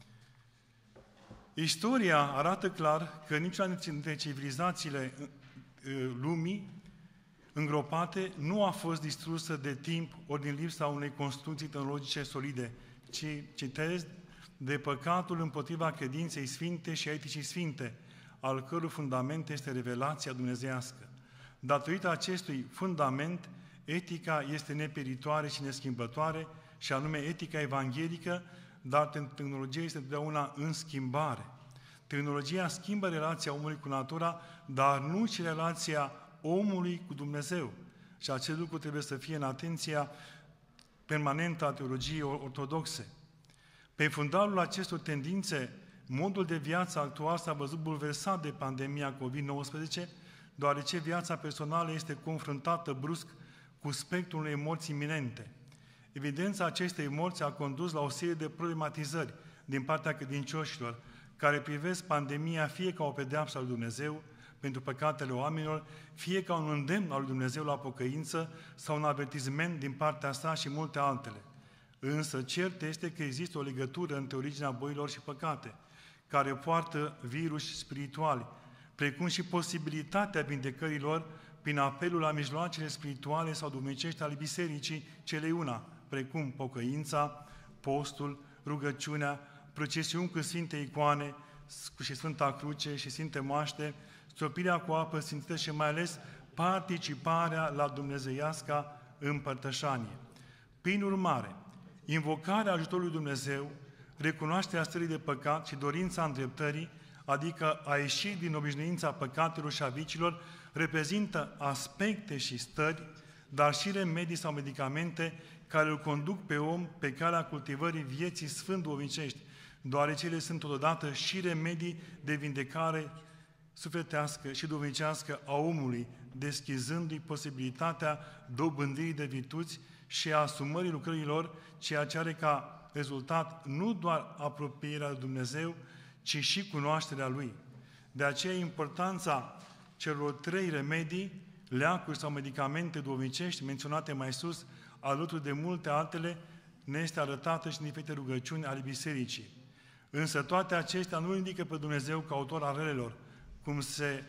Istoria arată clar că niciuna dintre civilizațiile lumii îngropate nu a fost distrusă de timp ori din lipsa unei construcții tehnologice solide, ci, citez, de păcatul împotriva credinței sfinte și a eticii sfinte, al cărui fundament este revelația dumnezeiască. Datorită acestui fundament, etica este nepieritoare și neschimbătoare, și anume etica evanghelică, dar tehnologia este întotdeauna în schimbare. Tehnologia schimbă relația omului cu natura, dar nu și relația omului cu Dumnezeu. Și acest lucru trebuie să fie în atenția permanentă a teologiei ortodoxe. Pe fundalul acestor tendințe, modul de viață actual s-a văzut bulversat de pandemia covid nouăsprezece, deoarece viața personală este confruntată brusc cu spectrul unei morți iminente. Evidența acestei morți a condus la o serie de problematizări din partea credincioșilor, care privesc pandemia fie ca o pedeapsă a lui Dumnezeu pentru păcatele oamenilor, fie ca un îndemn al lui Dumnezeu la pocăință sau un avertizment din partea sa și multe altele. Însă, cert este că există o legătură între originea bolilor și păcate, care poartă virus spirituali, precum și posibilitatea vindecărilor prin apelul la mijloacele spirituale sau duhovnicești ale Bisericii celei una, precum pocăința, postul, rugăciunea, procesiuni cu sfinte icoane și Sfânta Cruce și Sfinte Moaște, stropirea cu apă sfințită și mai ales participarea la dumnezeiasca împărtășanie. Prin urmare, invocarea ajutorului Dumnezeu, recunoașterea stării de păcat și dorința îndreptării, adică a ieși din obișnuința păcatelor și a vicilor, reprezintă aspecte și stări, dar și remedii sau medicamente care îl conduc pe om pe calea cultivării vieții sfânt duhovnicești, deoarece ele sunt totodată și remedii de vindecare sufletească și duhovnicească a omului, deschizându-i posibilitatea dobândirii de virtuți și a asumării lucrărilor, ceea ce are ca rezultat nu doar apropierea de Dumnezeu, ci și cunoașterea Lui. De aceea importanța celor trei remedii, leacuri sau medicamente duhovnicești menționate mai sus, alături de multe altele, ne este arătată și în diferite rugăciuni ale Bisericii. Însă toate acestea nu indică pe Dumnezeu ca autor al relelor, cum se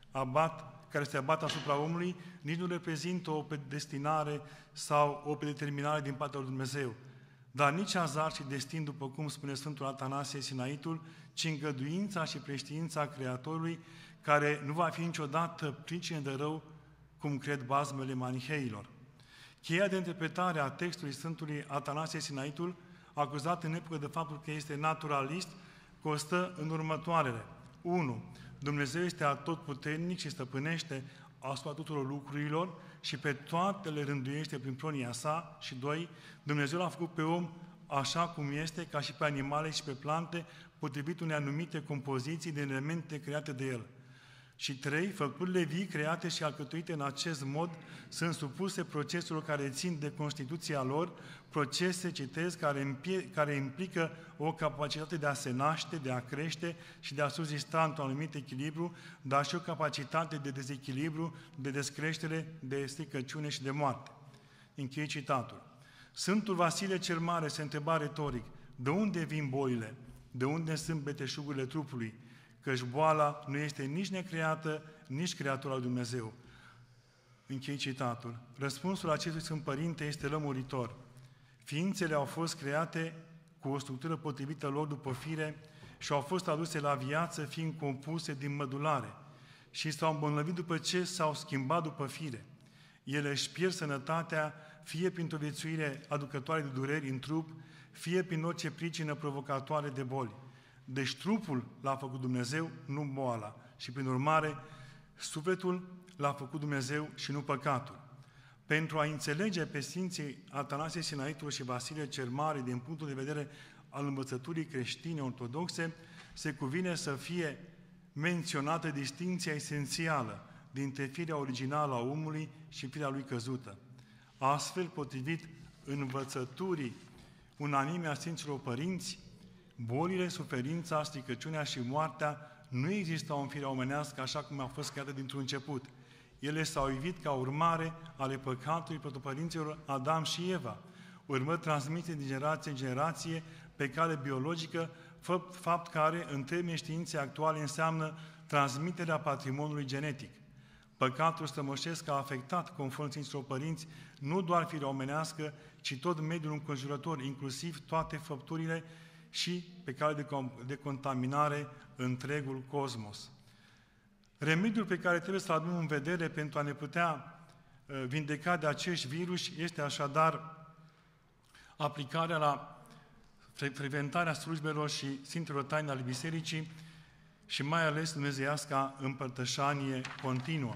abat, care se abat asupra omului, nici nu reprezintă o predestinare sau o predeterminare din partea lui Dumnezeu. Dar nici azar și destin, după cum spune Sfântul Atanasie Sinaitul, ci îngăduința și preștiința Creatorului, care nu va fi niciodată pricină de rău, cum cred bazmele maniheilor. Cheia de interpretare a textului Sfântului Atanasie Sinaitul, acuzat în epocă de faptul că este naturalist, constă în următoarele. unu. Dumnezeu este atotputernic și stăpânește asupra tuturor lucrurilor și pe toate le rânduiește prin pronia sa. Și doi. Dumnezeu l-a făcut pe om așa cum este, ca și pe animale și pe plante, potrivit unei anumite compoziții de elemente create de el. Și trei. Făpturile vii create și alcătuite în acest mod sunt supuse proceselor care țin de constituția lor, procese, citez, care, impie, care implică o capacitate de a se naște, de a crește și de a subzista într-un anumit echilibru, dar și o capacitate de dezechilibru, de descreștere, de stricăciune și de moarte. Închei citatul. Sfântul Vasile cel Mare se întreba retoric, de unde vin bolile? De unde sunt beteșugurile trupului? Căci boala nu este nici necreată, nici creatura lui Dumnezeu. Închei citatul. Răspunsul acestui Sfânt Părinte este lămuritor. Ființele au fost create cu o structură potrivită lor după fire și au fost aduse la viață fiind compuse din mădulare și s-au îmbolnăvit după ce s-au schimbat după fire. Ele își pierd sănătatea fie printr-o viețuire aducătoare de dureri în trup, fie prin orice pricină provocatoare de boli. Deci trupul l-a făcut Dumnezeu, nu boala. Și prin urmare, sufletul l-a făcut Dumnezeu și nu păcatul. Pentru a înțelege pe Sfinții Atanasie Sinaitul și Vasile cel Mare din punctul de vedere al învățăturii creștine ortodoxe, se cuvine să fie menționată distinția esențială dintre firea originală a omului și firea lui căzută. Astfel, potrivit învățăturii unanime a Sfinților Părinți, bolile, suferința, stricăciunea și moartea nu existau în firea omenească așa cum a fost creată dintr-un început. Ele s-au ivit ca urmare ale păcatului protopărinților Adam și Eva, urmând transmise din generație în generație pe cale biologică, fapt, fapt care, în termeni științei actuale, înseamnă transmiterea patrimoniului genetic. Păcatul strămoșesc a afectat, conform Sfinților Părinți, nu doar firea omenească, ci tot mediul înconjurător, inclusiv toate făpturile și, pe cale de, de contaminare, întregul cosmos. Remediul pe care trebuie să-l avem în vedere pentru a ne putea uh, vindeca de acești virus este așadar aplicarea la frecventarea slujbelor și Sfintelor Taine ale Bisericii și mai ales dumnezeiasca împărtășanie continuă.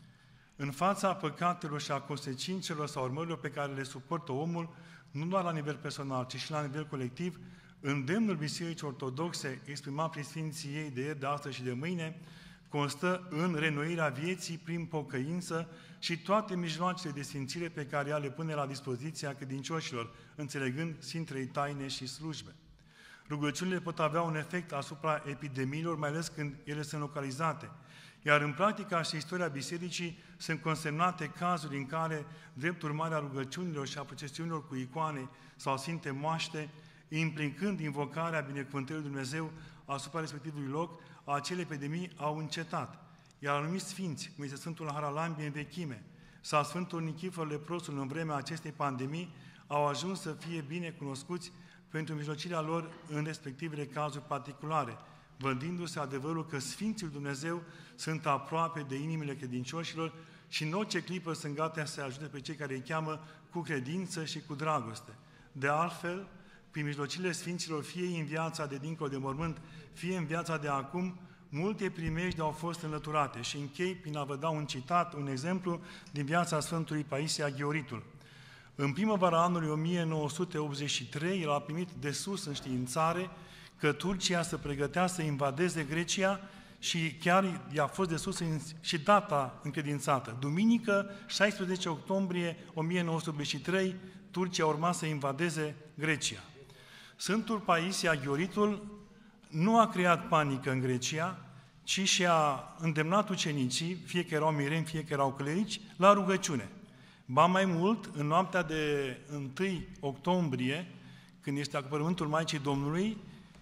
În fața păcatelor și a consecințelor sau urmărilor pe care le suportă omul, nu doar la nivel personal, ci și la nivel colectiv, îndemnul Bisericii Ortodoxe, exprimat prin Sfinții ei de ieri, de astăzi și de mâine, constă în renoirea vieții prin pocăință și toate mijloacele de sfințire pe care ea le pune la dispoziția credincioșilor, înțelegând Sfintele Taine și slujbe. Rugăciunile pot avea un efect asupra epidemiilor, mai ales când ele sunt localizate. Iar în practica și istoria Bisericii sunt consemnate cazuri în care, drept urmare a rugăciunilor și a procesiunilor cu icoane sau sfinte moaște, implicând invocarea binecuvântării lui Dumnezeu asupra respectivului loc, acele epidemii au încetat. Iar anumiți sfinți, cum este Sfântul Haralambi în vechime, sau Sfântul Nichifor Leprosul în vremea acestei pandemii, au ajuns să fie bine cunoscuți pentru mijlocirea lor în respectivele cazuri particulare, vădindu-se adevărul că Sfinții lui Dumnezeu sunt aproape de inimile credincioșilor și în orice clipă sunt gata să ajute pe cei care îi cheamă cu credință și cu dragoste. De altfel, prin mijlocile Sfinților, fie în viața de dincolo de mormânt, fie în viața de acum, multe primejde au fost înlăturate. Și închei prin a vă da un citat, un exemplu din viața Sfântului Paisie Aghioritul. În primăvara anului o mie nouă sute optzeci și trei, el a primit de sus înștiințare că Turcia se pregătea să invadeze Grecia și chiar i-a fost de sus și data încredințată. Duminică, șaisprezece octombrie o mie nouă sute optzeci și trei, Turcia urma să invadeze Grecia. Sfântul Paisie Aghioritul nu a creat panică în Grecia, ci și-a îndemnat ucenicii, fie că erau mireni, fie că erau clerici, la rugăciune. Ba mai mult, în noaptea de întâi octombrie, când este acoperământul Maicii Domnului,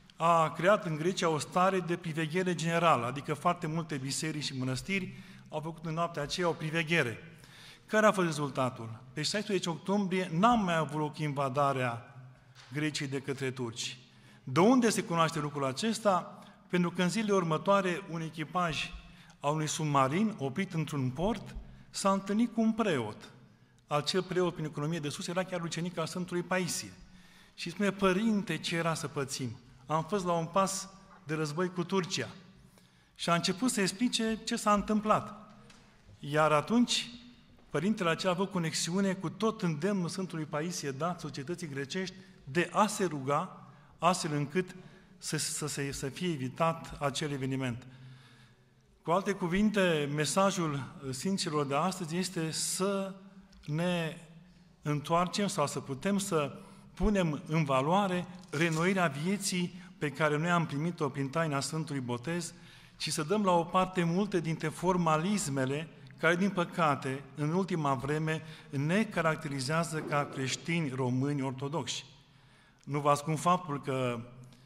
a creat în Grecia o stare de priveghere generală, adică foarte multe biserici și mănăstiri au făcut în noaptea aceea o priveghere. Care a fost rezultatul? Pe șaisprezece octombrie n-am mai avut loc invadarea Greciei de către turci. De unde se cunoaște lucrul acesta? Pentru că în zilele următoare un echipaj a unui submarin oprit într-un port s-a întâlnit cu un preot. Acel preot, prin economie de sus, era chiar ucenic al Sfântului Paisie. Și spune: părinte, ce era să pățim? Am fost la un pas de război cu Turcia. Și a început să explice ce s-a întâmplat. Iar atunci, părintele acela a avut conexiune cu tot îndemnul Sfântului Paisie dat societății grecești de a se ruga, astfel încât să, să, să, să fie evitat acel eveniment. Cu alte cuvinte, mesajul Sfinților de astăzi este să ne întoarcem sau să putem să punem în valoare renoirea vieții pe care noi am primit-o prin taina Sfântului Botez și să dăm la o parte multe dintre formalismele care, din păcate, în ultima vreme ne caracterizează ca creștini români ortodoxi. Nu vă ascund faptul că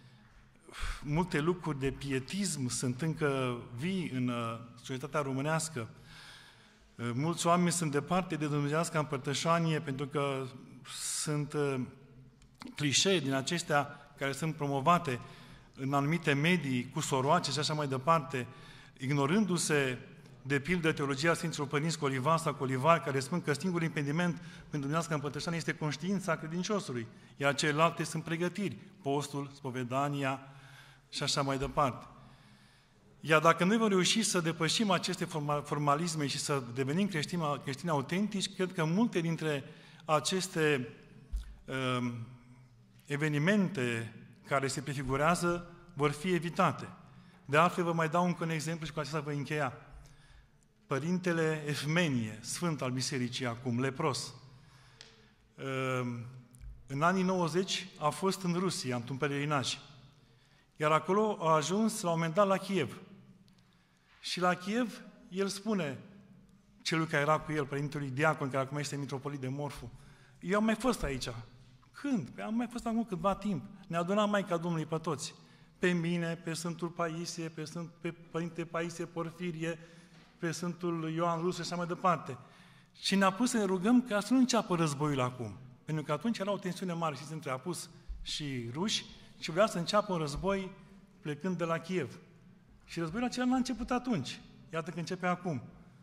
multe lucruri de pietism sunt încă vii în societatea românească. Mulți oameni sunt departe de dumnezeiasca împărtășanie pentru că sunt clișee din acestea care sunt promovate în anumite medii cu soroace și așa mai departe, ignorându-se de pildă teologia Sfinților Părinți Colivar sau Colivar, care spun că singurul impediment pentru dumnezeiasca împărtășanie este conștiința credinciosului, iar celelalte sunt pregătiri, postul, spovedania și așa mai departe. Iar dacă noi vom reuși să depășim aceste formalisme și să devenim creștini, creștini autentici, cred că multe dintre aceste uh, evenimente care se prefigurează vor fi evitate. De altfel, vă mai dau încă un exemplu și cu acesta voi încheia. Părintele Efmenie, sfânt al bisericii acum, lepros, uh, în anii nouăzeci a fost în Rusia, într-un pelerinaj. Iar acolo a ajuns la un moment dat la Kiev. Și la Kiev, el spune, celui care era cu el, părintelui diacon, care acum este mitropolit de Morfu, eu am mai fost aici. Când? Păi am mai fost acum câtva timp. Ne aduna Maica Domnului pe toți. Pe mine, pe Sfântul Paisie, pe, Sfânt, pe Părinte Paisie Porfirie, pe Sfântul Ioan Rus și așa mai departe. Și ne-a pus să ne rugăm ca să nu înceapă războiul acum. Pentru că atunci era o tensiune mare, știți, între apus și ruși și vrea să înceapă un război plecând de la Kiev. Și războiul acela n-a început atunci. Iată că începe acum.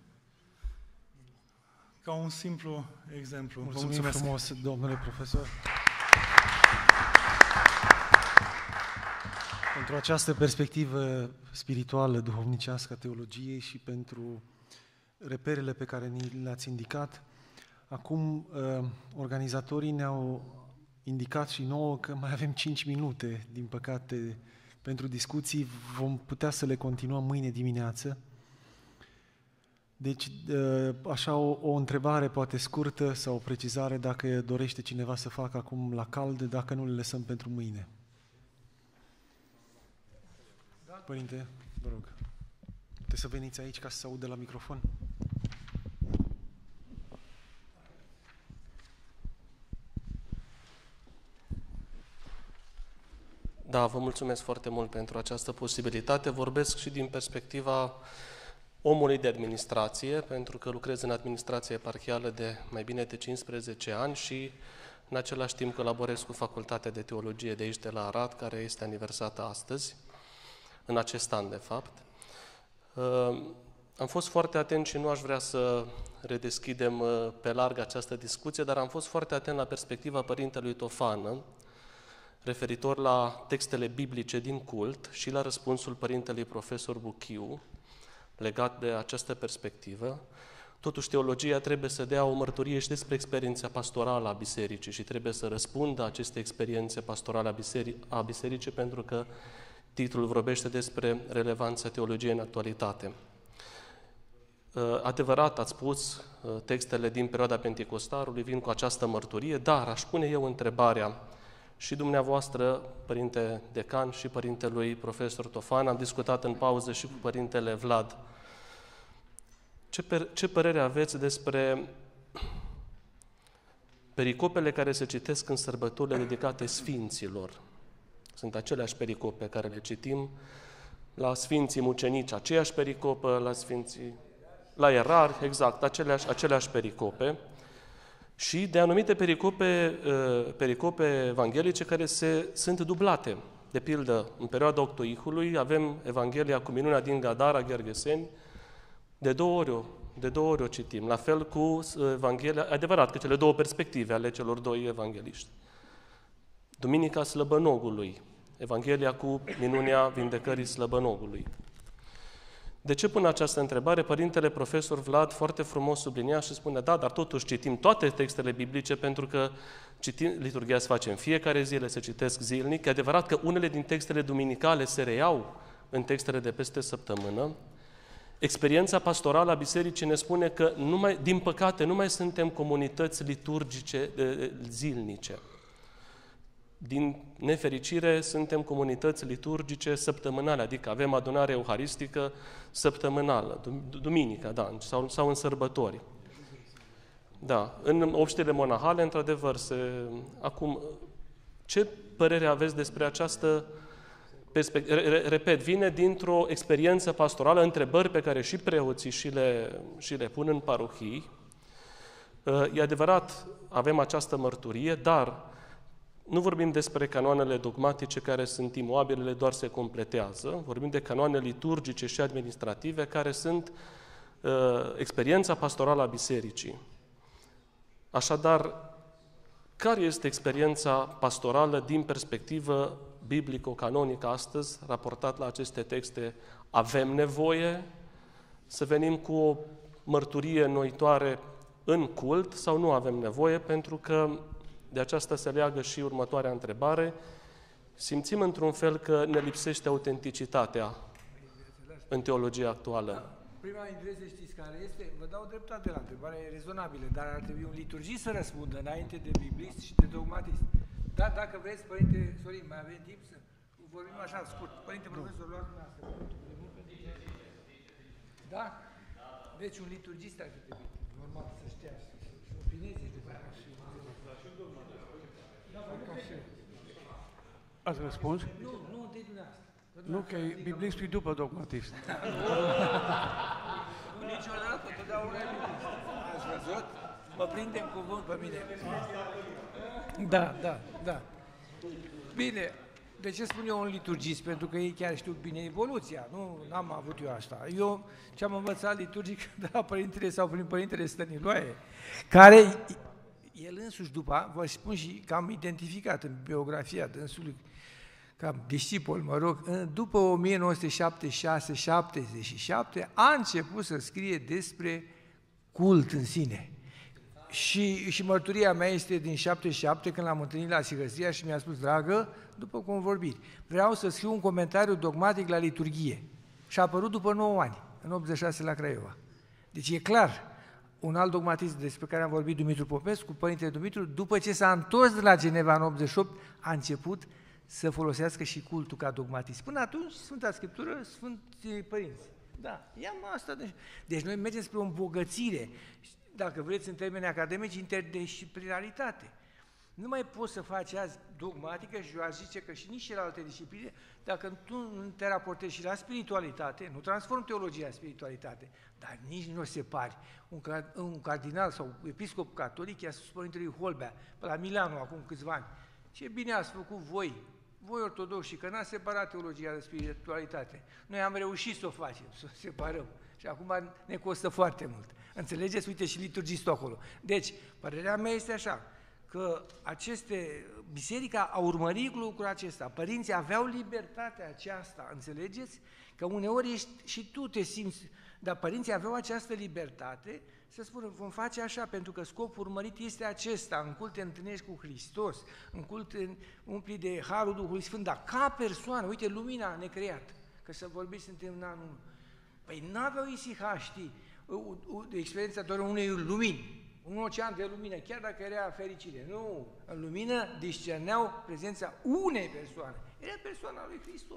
Ca un simplu exemplu. Mulțumim Vă mulțumesc frumos, domnule profesor, pentru această perspectivă spirituală, duhovnicească a teologiei și pentru reperele pe care ni le-ați indicat. Acum, organizatorii ne-au indicat și nouă că mai avem cinci minute, din păcate, pentru discuții. Vom putea să le continuăm mâine dimineață. Deci, așa o, o întrebare poate scurtă sau o precizare, dacă dorește cineva să facă acum la cald, dacă nu le lăsăm pentru mâine. Părinte, vă rog, puteți să veniți aici ca să se audă la microfon? Da, vă mulțumesc foarte mult pentru această posibilitate. Vorbesc și din perspectiva omului de administrație, pentru că lucrez în administrație eparhială de mai bine de cincisprezece ani și în același timp colaborez cu Facultatea de Teologie de aici, de la Arad, care este aniversată astăzi, în acest an, de fapt. Am fost foarte atent și nu aș vrea să redeschidem pe larg această discuție, dar am fost foarte atent la perspectiva Părintelui Tofană, referitor la textele biblice din cult și la răspunsul Părintelui Profesor Buchiu, legat de această perspectivă. Totuși, teologia trebuie să dea o mărturie și despre experiența pastorală a bisericii și trebuie să răspundă aceste experiențe pastorale a, biseric- a bisericii, pentru că titlul vorbește despre relevanța teologiei în actualitate. Adevărat, ați spus, textele din perioada Penticostarului vin cu această mărturie, dar aș pune eu întrebarea și dumneavoastră, Părinte Decan și Părintelui Profesor Tofan, am discutat în pauză și cu Părintele Vlad. Ce, per, ce părere aveți despre pericopele care se citesc în sărbătorile dedicate Sfinților? Sunt aceleași pericope care le citim la Sfinții Mucenici, aceeași pericopă la Sfinții, la Ierarhi, exact, aceleași, aceleași pericope. Și de anumite pericope, pericope evanghelice care se, sunt dublate. De pildă, în perioada Octoihului avem Evanghelia cu minunea din Gadara, Ghergheseni, de două ori o, de două ori o citim. La fel cu Evanghelia, adevărat că cele două perspective ale celor doi evangeliști. Duminica Slăbănogului, Evanghelia cu minunea vindecării Slăbănogului. De ce pun această întrebare? Părintele Profesor Vlad foarte frumos sublinia și spune, da, dar totuși citim toate textele biblice, pentru că citim, liturghia se face în fiecare zi, le se citesc zilnic. E adevărat că unele din textele duminicale se reiau în textele de peste săptămână. Experiența pastorală a bisericii ne spune că, numai, din păcate, nu mai suntem comunități liturgice zilnice. Din nefericire, suntem comunități liturgice săptămânale, adică avem adunare euharistică săptămânală, duminica, da, sau, sau în sărbători. Da, în obștile monahale, într-adevăr, se... Acum, ce părere aveți despre această perspectivă? Repet, vine dintr-o experiență pastorală, întrebări pe care și preoții și le, și le pun în parohii. E adevărat, avem această mărturie, dar nu vorbim despre canoanele dogmatice care sunt imobilele, doar se completează. Vorbim de canoane liturgice și administrative care sunt uh, experiența pastorală a bisericii. Așadar, care este experiența pastorală din perspectivă biblico-canonic astăzi, raportat la aceste texte, avem nevoie să venim cu o mărturie înnoitoare în cult sau nu avem nevoie, pentru că de aceasta se leagă și următoarea întrebare. Simțim într-un fel că ne lipsește autenticitatea în teologia actuală. Prima interesă știți care este? Vă dau dreptate la întrebare, e rezonabilă, dar ar trebui un liturgist să răspundă înainte de biblist și de dogmatist. Da, dacă vreți, Părinte Sorin, mai avem timp să vorbim așa scurt. Părinte profesor, luați dumneavoastră. Da? Deci un liturgist ar trebui, normal, să știa și să opineze de fapt și... Ați răspuns? Nu, nu, întâi dumneavoastră. Nu, că e biblistul după dogmatist. Niciodată, totdeauna e biblist. Ați văzut? Mă prinde în cuvânt pe mine. Da, da, da. Bine, de ce spun eu un liturgist? Pentru că ei chiar știu bine evoluția. Nu am avut eu asta. Eu ce-am învățat liturgic de la Părintele sau prin Părintele Stăniloae, care el însuși după, vă spun și că am identificat în biografia dânsului, ca discipol, mă rog, după o mie nouă sute șaptezeci și șase șaptezeci și șapte a început să scrie despre cult în sine. Și, și mărturia mea este din șaptezeci și șapte, când l-am întâlnit la Sihăstria și mi-a spus, dragă, după cum vorbit, vreau să scriu un comentariu dogmatic la liturghie. Și a apărut după nouă ani, în optzeci și șase la Craiova. Deci e clar, un alt dogmatist despre care am vorbit, Dumitru Popescu, Părintele Dumitru, după ce s-a întors de la Geneva în optzeci și opt, a început să folosească și cultul ca dogmatist. Până atunci, Sfânta Scriptură, Sfântii Părinți. Da, i-am asta. Deci, deci noi mergem spre o îmbogățire, dacă vreți în termeni academici, interdisciplinaritate. Nu mai poți să faci azi dogmatică și eu aș zice că și nici celelalte discipline, dacă tu nu te raportezi și la spiritualitate, nu transform teologia în spiritualitate, dar nici nu o separi. Un, un cardinal sau episcop catolic i-a spus Părintelui Holbea, pe la Milano, acum câțiva ani, ce bine ați făcut voi, voi ortodoxi, că n-ați separat teologia de spiritualitate. Noi am reușit să o facem, să o separăm. Și acum ne costă foarte mult. Înțelegeți? Uite și liturgistul acolo. Deci, părerea mea este așa, că aceste, biserica a urmărit lucrul acesta, părinții aveau libertatea aceasta, înțelegeți? Că uneori ești, și tu te simți, dar părinții aveau această libertate să spună, vom face așa, pentru că scopul urmărit este acesta, în cult te întâlnești cu Hristos, în cult te umpli de Harul Duhului Sfânt, dar ca persoană, uite, lumina necreată, că să vorbiți, suntem în anul. Păi n-aveau isihaștii de experiența doar unei lumini, un ocean de lumină, chiar dacă era fericire. Nu, în lumină discerneau prezența unei persoane. Era persoana lui Hristos.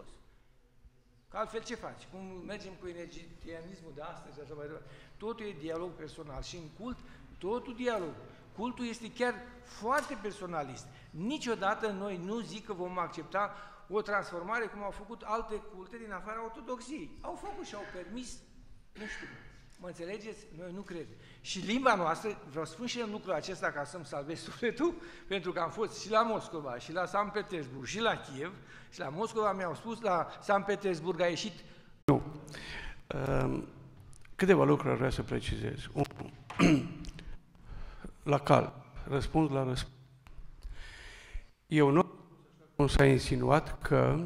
Că altfel ce faci? Cum mergem cu energetianismul de astăzi și așa mai departe. Totul e dialog personal și în cult, totul dialog. Cultul este chiar foarte personalist. Niciodată noi nu zic că vom accepta o transformare cum au făcut alte culte din afara ortodoxiei. Au făcut și au permis, nu știu, mă înțelegeți? Noi nu credem. Și limba noastră, vreau să spun și în lucrul acesta ca să-mi salvez sufletul, pentru că am fost și la Moscova, și la Sankt Petersburg, și la Kiev, și la Moscova mi-au spus, la Sankt Petersburg a ieșit... Nu. Câteva lucruri vreau să precizez. Unu. La cal, răspuns la răspuns. Eu nu, nu s-a insinuat că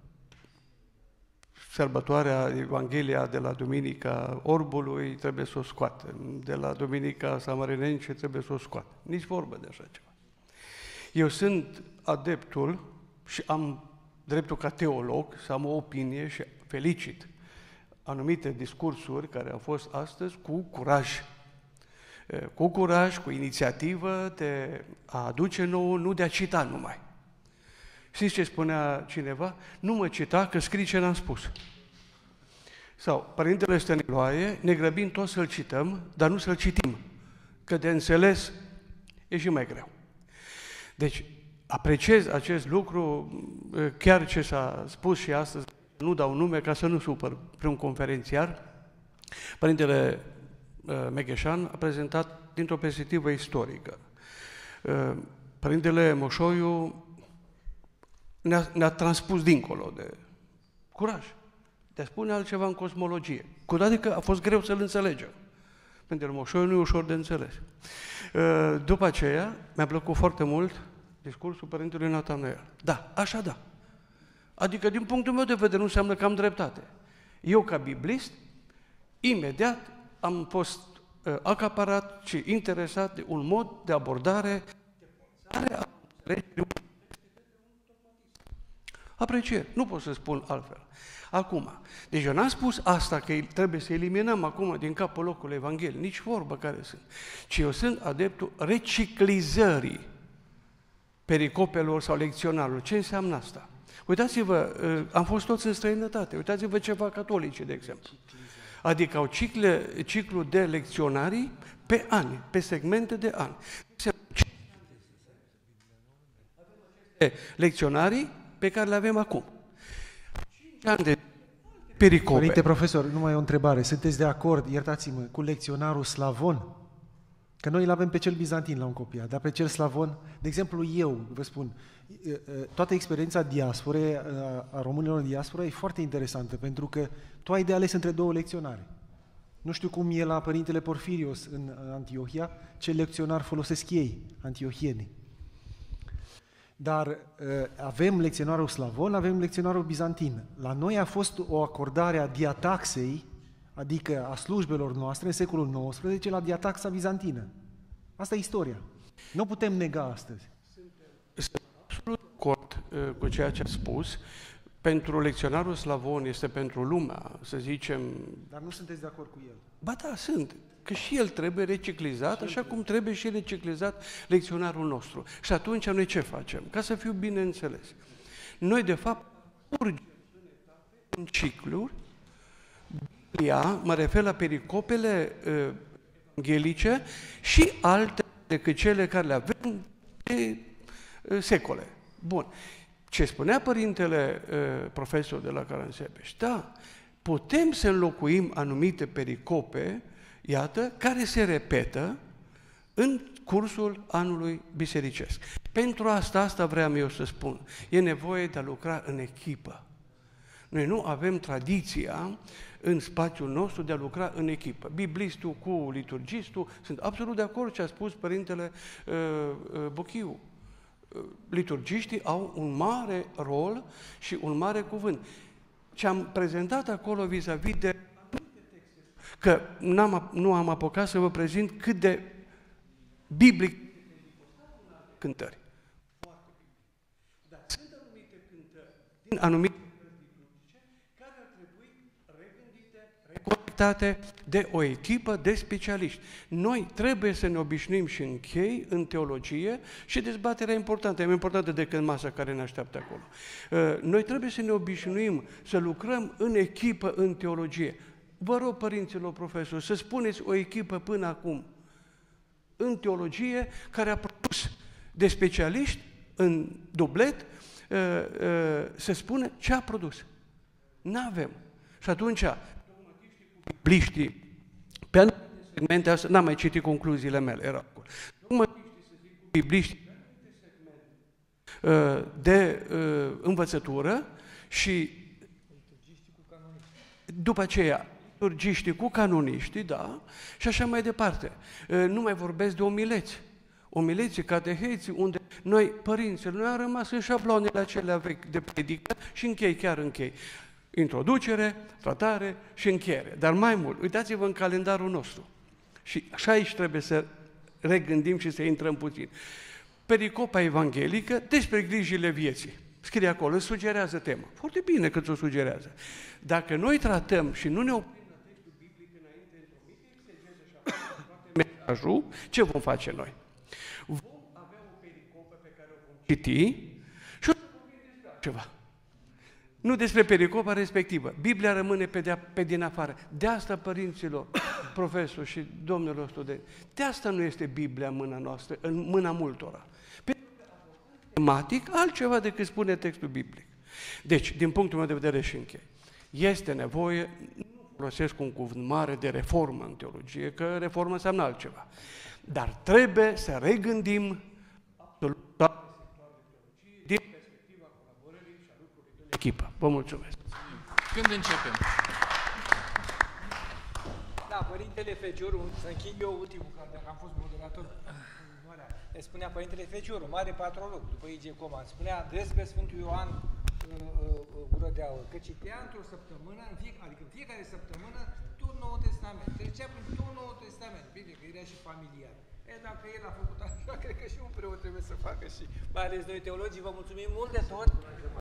sărbătoarea, Evanghelia de la Duminica Orbului trebuie să o scoată, de la Duminica Samarinense trebuie să o scoată. Nici vorbă de așa ceva. Eu sunt adeptul și am dreptul ca teolog să am o opinie și felicit anumite discursuri care au fost astăzi cu curaj. Cu curaj, cu inițiativă de a aduce nouă, nu de a cita numai. Știți ce spunea cineva? Nu mă cita, că scrii ce n-am spus. Sau, Părintele Stăniloae, ne grăbim tot să-l cităm, dar nu să-l citim, că de înțeles e și mai greu. Deci, apreciez acest lucru, chiar ce s-a spus și astăzi, nu dau nume ca să nu supăr pe un conferențiar. Părintele Megheșan a prezentat dintr-o perspectivă istorică. Părintele Moșoiu ne-a, ne-a transpus dincolo de curaj, de a spune altceva în cosmologie. Cu toate că a fost greu să-l înțelegem. Părintele Moșoiu nu e ușor de înțeles. După aceea, mi-a plăcut foarte mult discursul Părintelui Natanael. Da, așa da. Adică, din punctul meu de vedere, nu înseamnă că am dreptate. Eu, ca biblist, imediat am fost uh, acaparat și interesat de un mod de abordare, de a apreciere. Nu pot să spun altfel. Acum, deci eu n-am spus asta că trebuie să eliminăm acum din capul locului Evanghelie, nici vorbă care sunt, ci eu sunt adeptul reciclizării pericopelor sau lecționarilor. Ce înseamnă asta? Uitați-vă, am fost toți în străinătate, uitați-vă ce fac catolicii, de exemplu. Adică au cicle, ciclu de lecționarii pe ani, pe segmente de ani. Lecționarii pe care le avem acum. cinci ani de pericope. Părinte profesor, numai o întrebare. Sunteți de acord, iertați-mă, cu lecționarul slavon? Că noi îl avem pe cel bizantin la un copiat, dar pe cel slavon, de exemplu eu, vă spun, toată experiența diasporei, a românilor în diaspora, e foarte interesantă, pentru că tu ai de ales între două lecționare. Nu știu cum e la Părintele Porfirios în Antiohia, ce lecționar folosesc ei, antiohienii. Dar avem lecționarul slavon, avem lecționarul bizantin. La noi a fost o acordare a diataxei, adică a slujbelor noastre, în secolul nouăsprezece, la diataxa bizantină. Asta e istoria. Nu putem nega astăzi. Sunt absolut de acord cu ceea ce a spus. Pentru lecționarul slavon este pentru lumea, să zicem... Dar nu sunteți de acord cu el? Ba da, sunt. Că și el trebuie reciclizat, așa cum trebuie și reciclizat lecționarul nostru. Și atunci noi ce facem? Ca să fiu bine înțeles. Noi, de fapt, urgem în cicluri, Biblia, mă refer la pericopele uh, evanghelice și alte decât cele care le avem de uh, secole. Bun. Ce spunea părintele uh, profesor de la Caransebeș, da, putem să înlocuim anumite pericope, iată, care se repetă în cursul anului bisericesc. Pentru asta, asta vreau eu să spun, e nevoie de a lucra în echipă. Noi nu avem tradiția în spațiul nostru de a lucra în echipă. Biblistul cu liturgistul, sunt absolut de acord ce a spus părintele uh, uh, Bochiu. Liturgiștii au un mare rol și un mare cuvânt. Ce am prezentat acolo vis-a-vis de că n-am, nu am apucat să vă prezint cât de biblic cântări. Dar sunt anumite cântări din anumite care ar trebui regândite, reconectate de o echipă de specialiști. Noi trebuie să ne obișnuim și închei în teologie și dezbaterea importantă, e mai importantă decât masa care ne așteaptă acolo. Noi trebuie să ne obișnuim să lucrăm în echipă în teologie. Vă rog, părinților profesori, să spuneți o echipă până acum în teologie care a produs de specialiști în dublet, să spună ce a produs. N-avem. Și atunci, bibliștii, pe anumite segmente, asta, n-am mai citit concluziile mele, era acolo. Bibliștii de învățătură și după aceea liturgiștii cu canoniștii, da, și așa mai departe. Nu mai vorbesc de omileți. Omileții, cateheții, unde noi, părinții, noi am rămas în șabloanele acelea vechi de predică și închei, chiar închei. Introducere, tratare și încheiere. Dar mai mult, uitați-vă în calendarul nostru. Și așa aici trebuie să regândim și să intrăm puțin. Pericopa evanghelică despre grijile vieții. Scrie acolo, îți sugerează tema. Foarte bine că ți-o sugerează. Dacă noi tratăm și nu ne oprim la textul biblic înainte într-o mică exegeză și apoi mesajul, ce vom face noi? Vom avea o pericopă pe care o vom citi și o să vorbim despre ceva. Nu despre pericopa respectivă. Biblia rămâne pe, de, pe din afară. De asta, părinților, profesori și domnilor studenți, de asta nu este Biblia în mâna noastră, în mâna multora. Pentru că tematic altceva decât spune textul biblic. Deci, din punctul meu de vedere și închei, este nevoie, nu folosesc un cuvânt mare de reformă în teologie, că reformă înseamnă altceva, dar trebuie să regândim absolut din perspectiva colaborării și a lucrurilor în echipă. Vă mulțumesc! Când începem? Da, Părintele Fecioru, să închid eu ultimul, că dacă am fost moderator, spunea Părintele Fecioru, mare patrolog, după Igecoma, spunea despre Sfântul Ioan uh, gură de aur, că citea într-o săptămână, în fie, adică în fiecare săptămână, tot Noul Testament. Trecea prin tot Noul Testament. Bine, că era și familiar. E, dacă el a făcut așa, cred că și un preot trebuie să facă și, mai ales noi teologii, vă mulțumim mult de tot.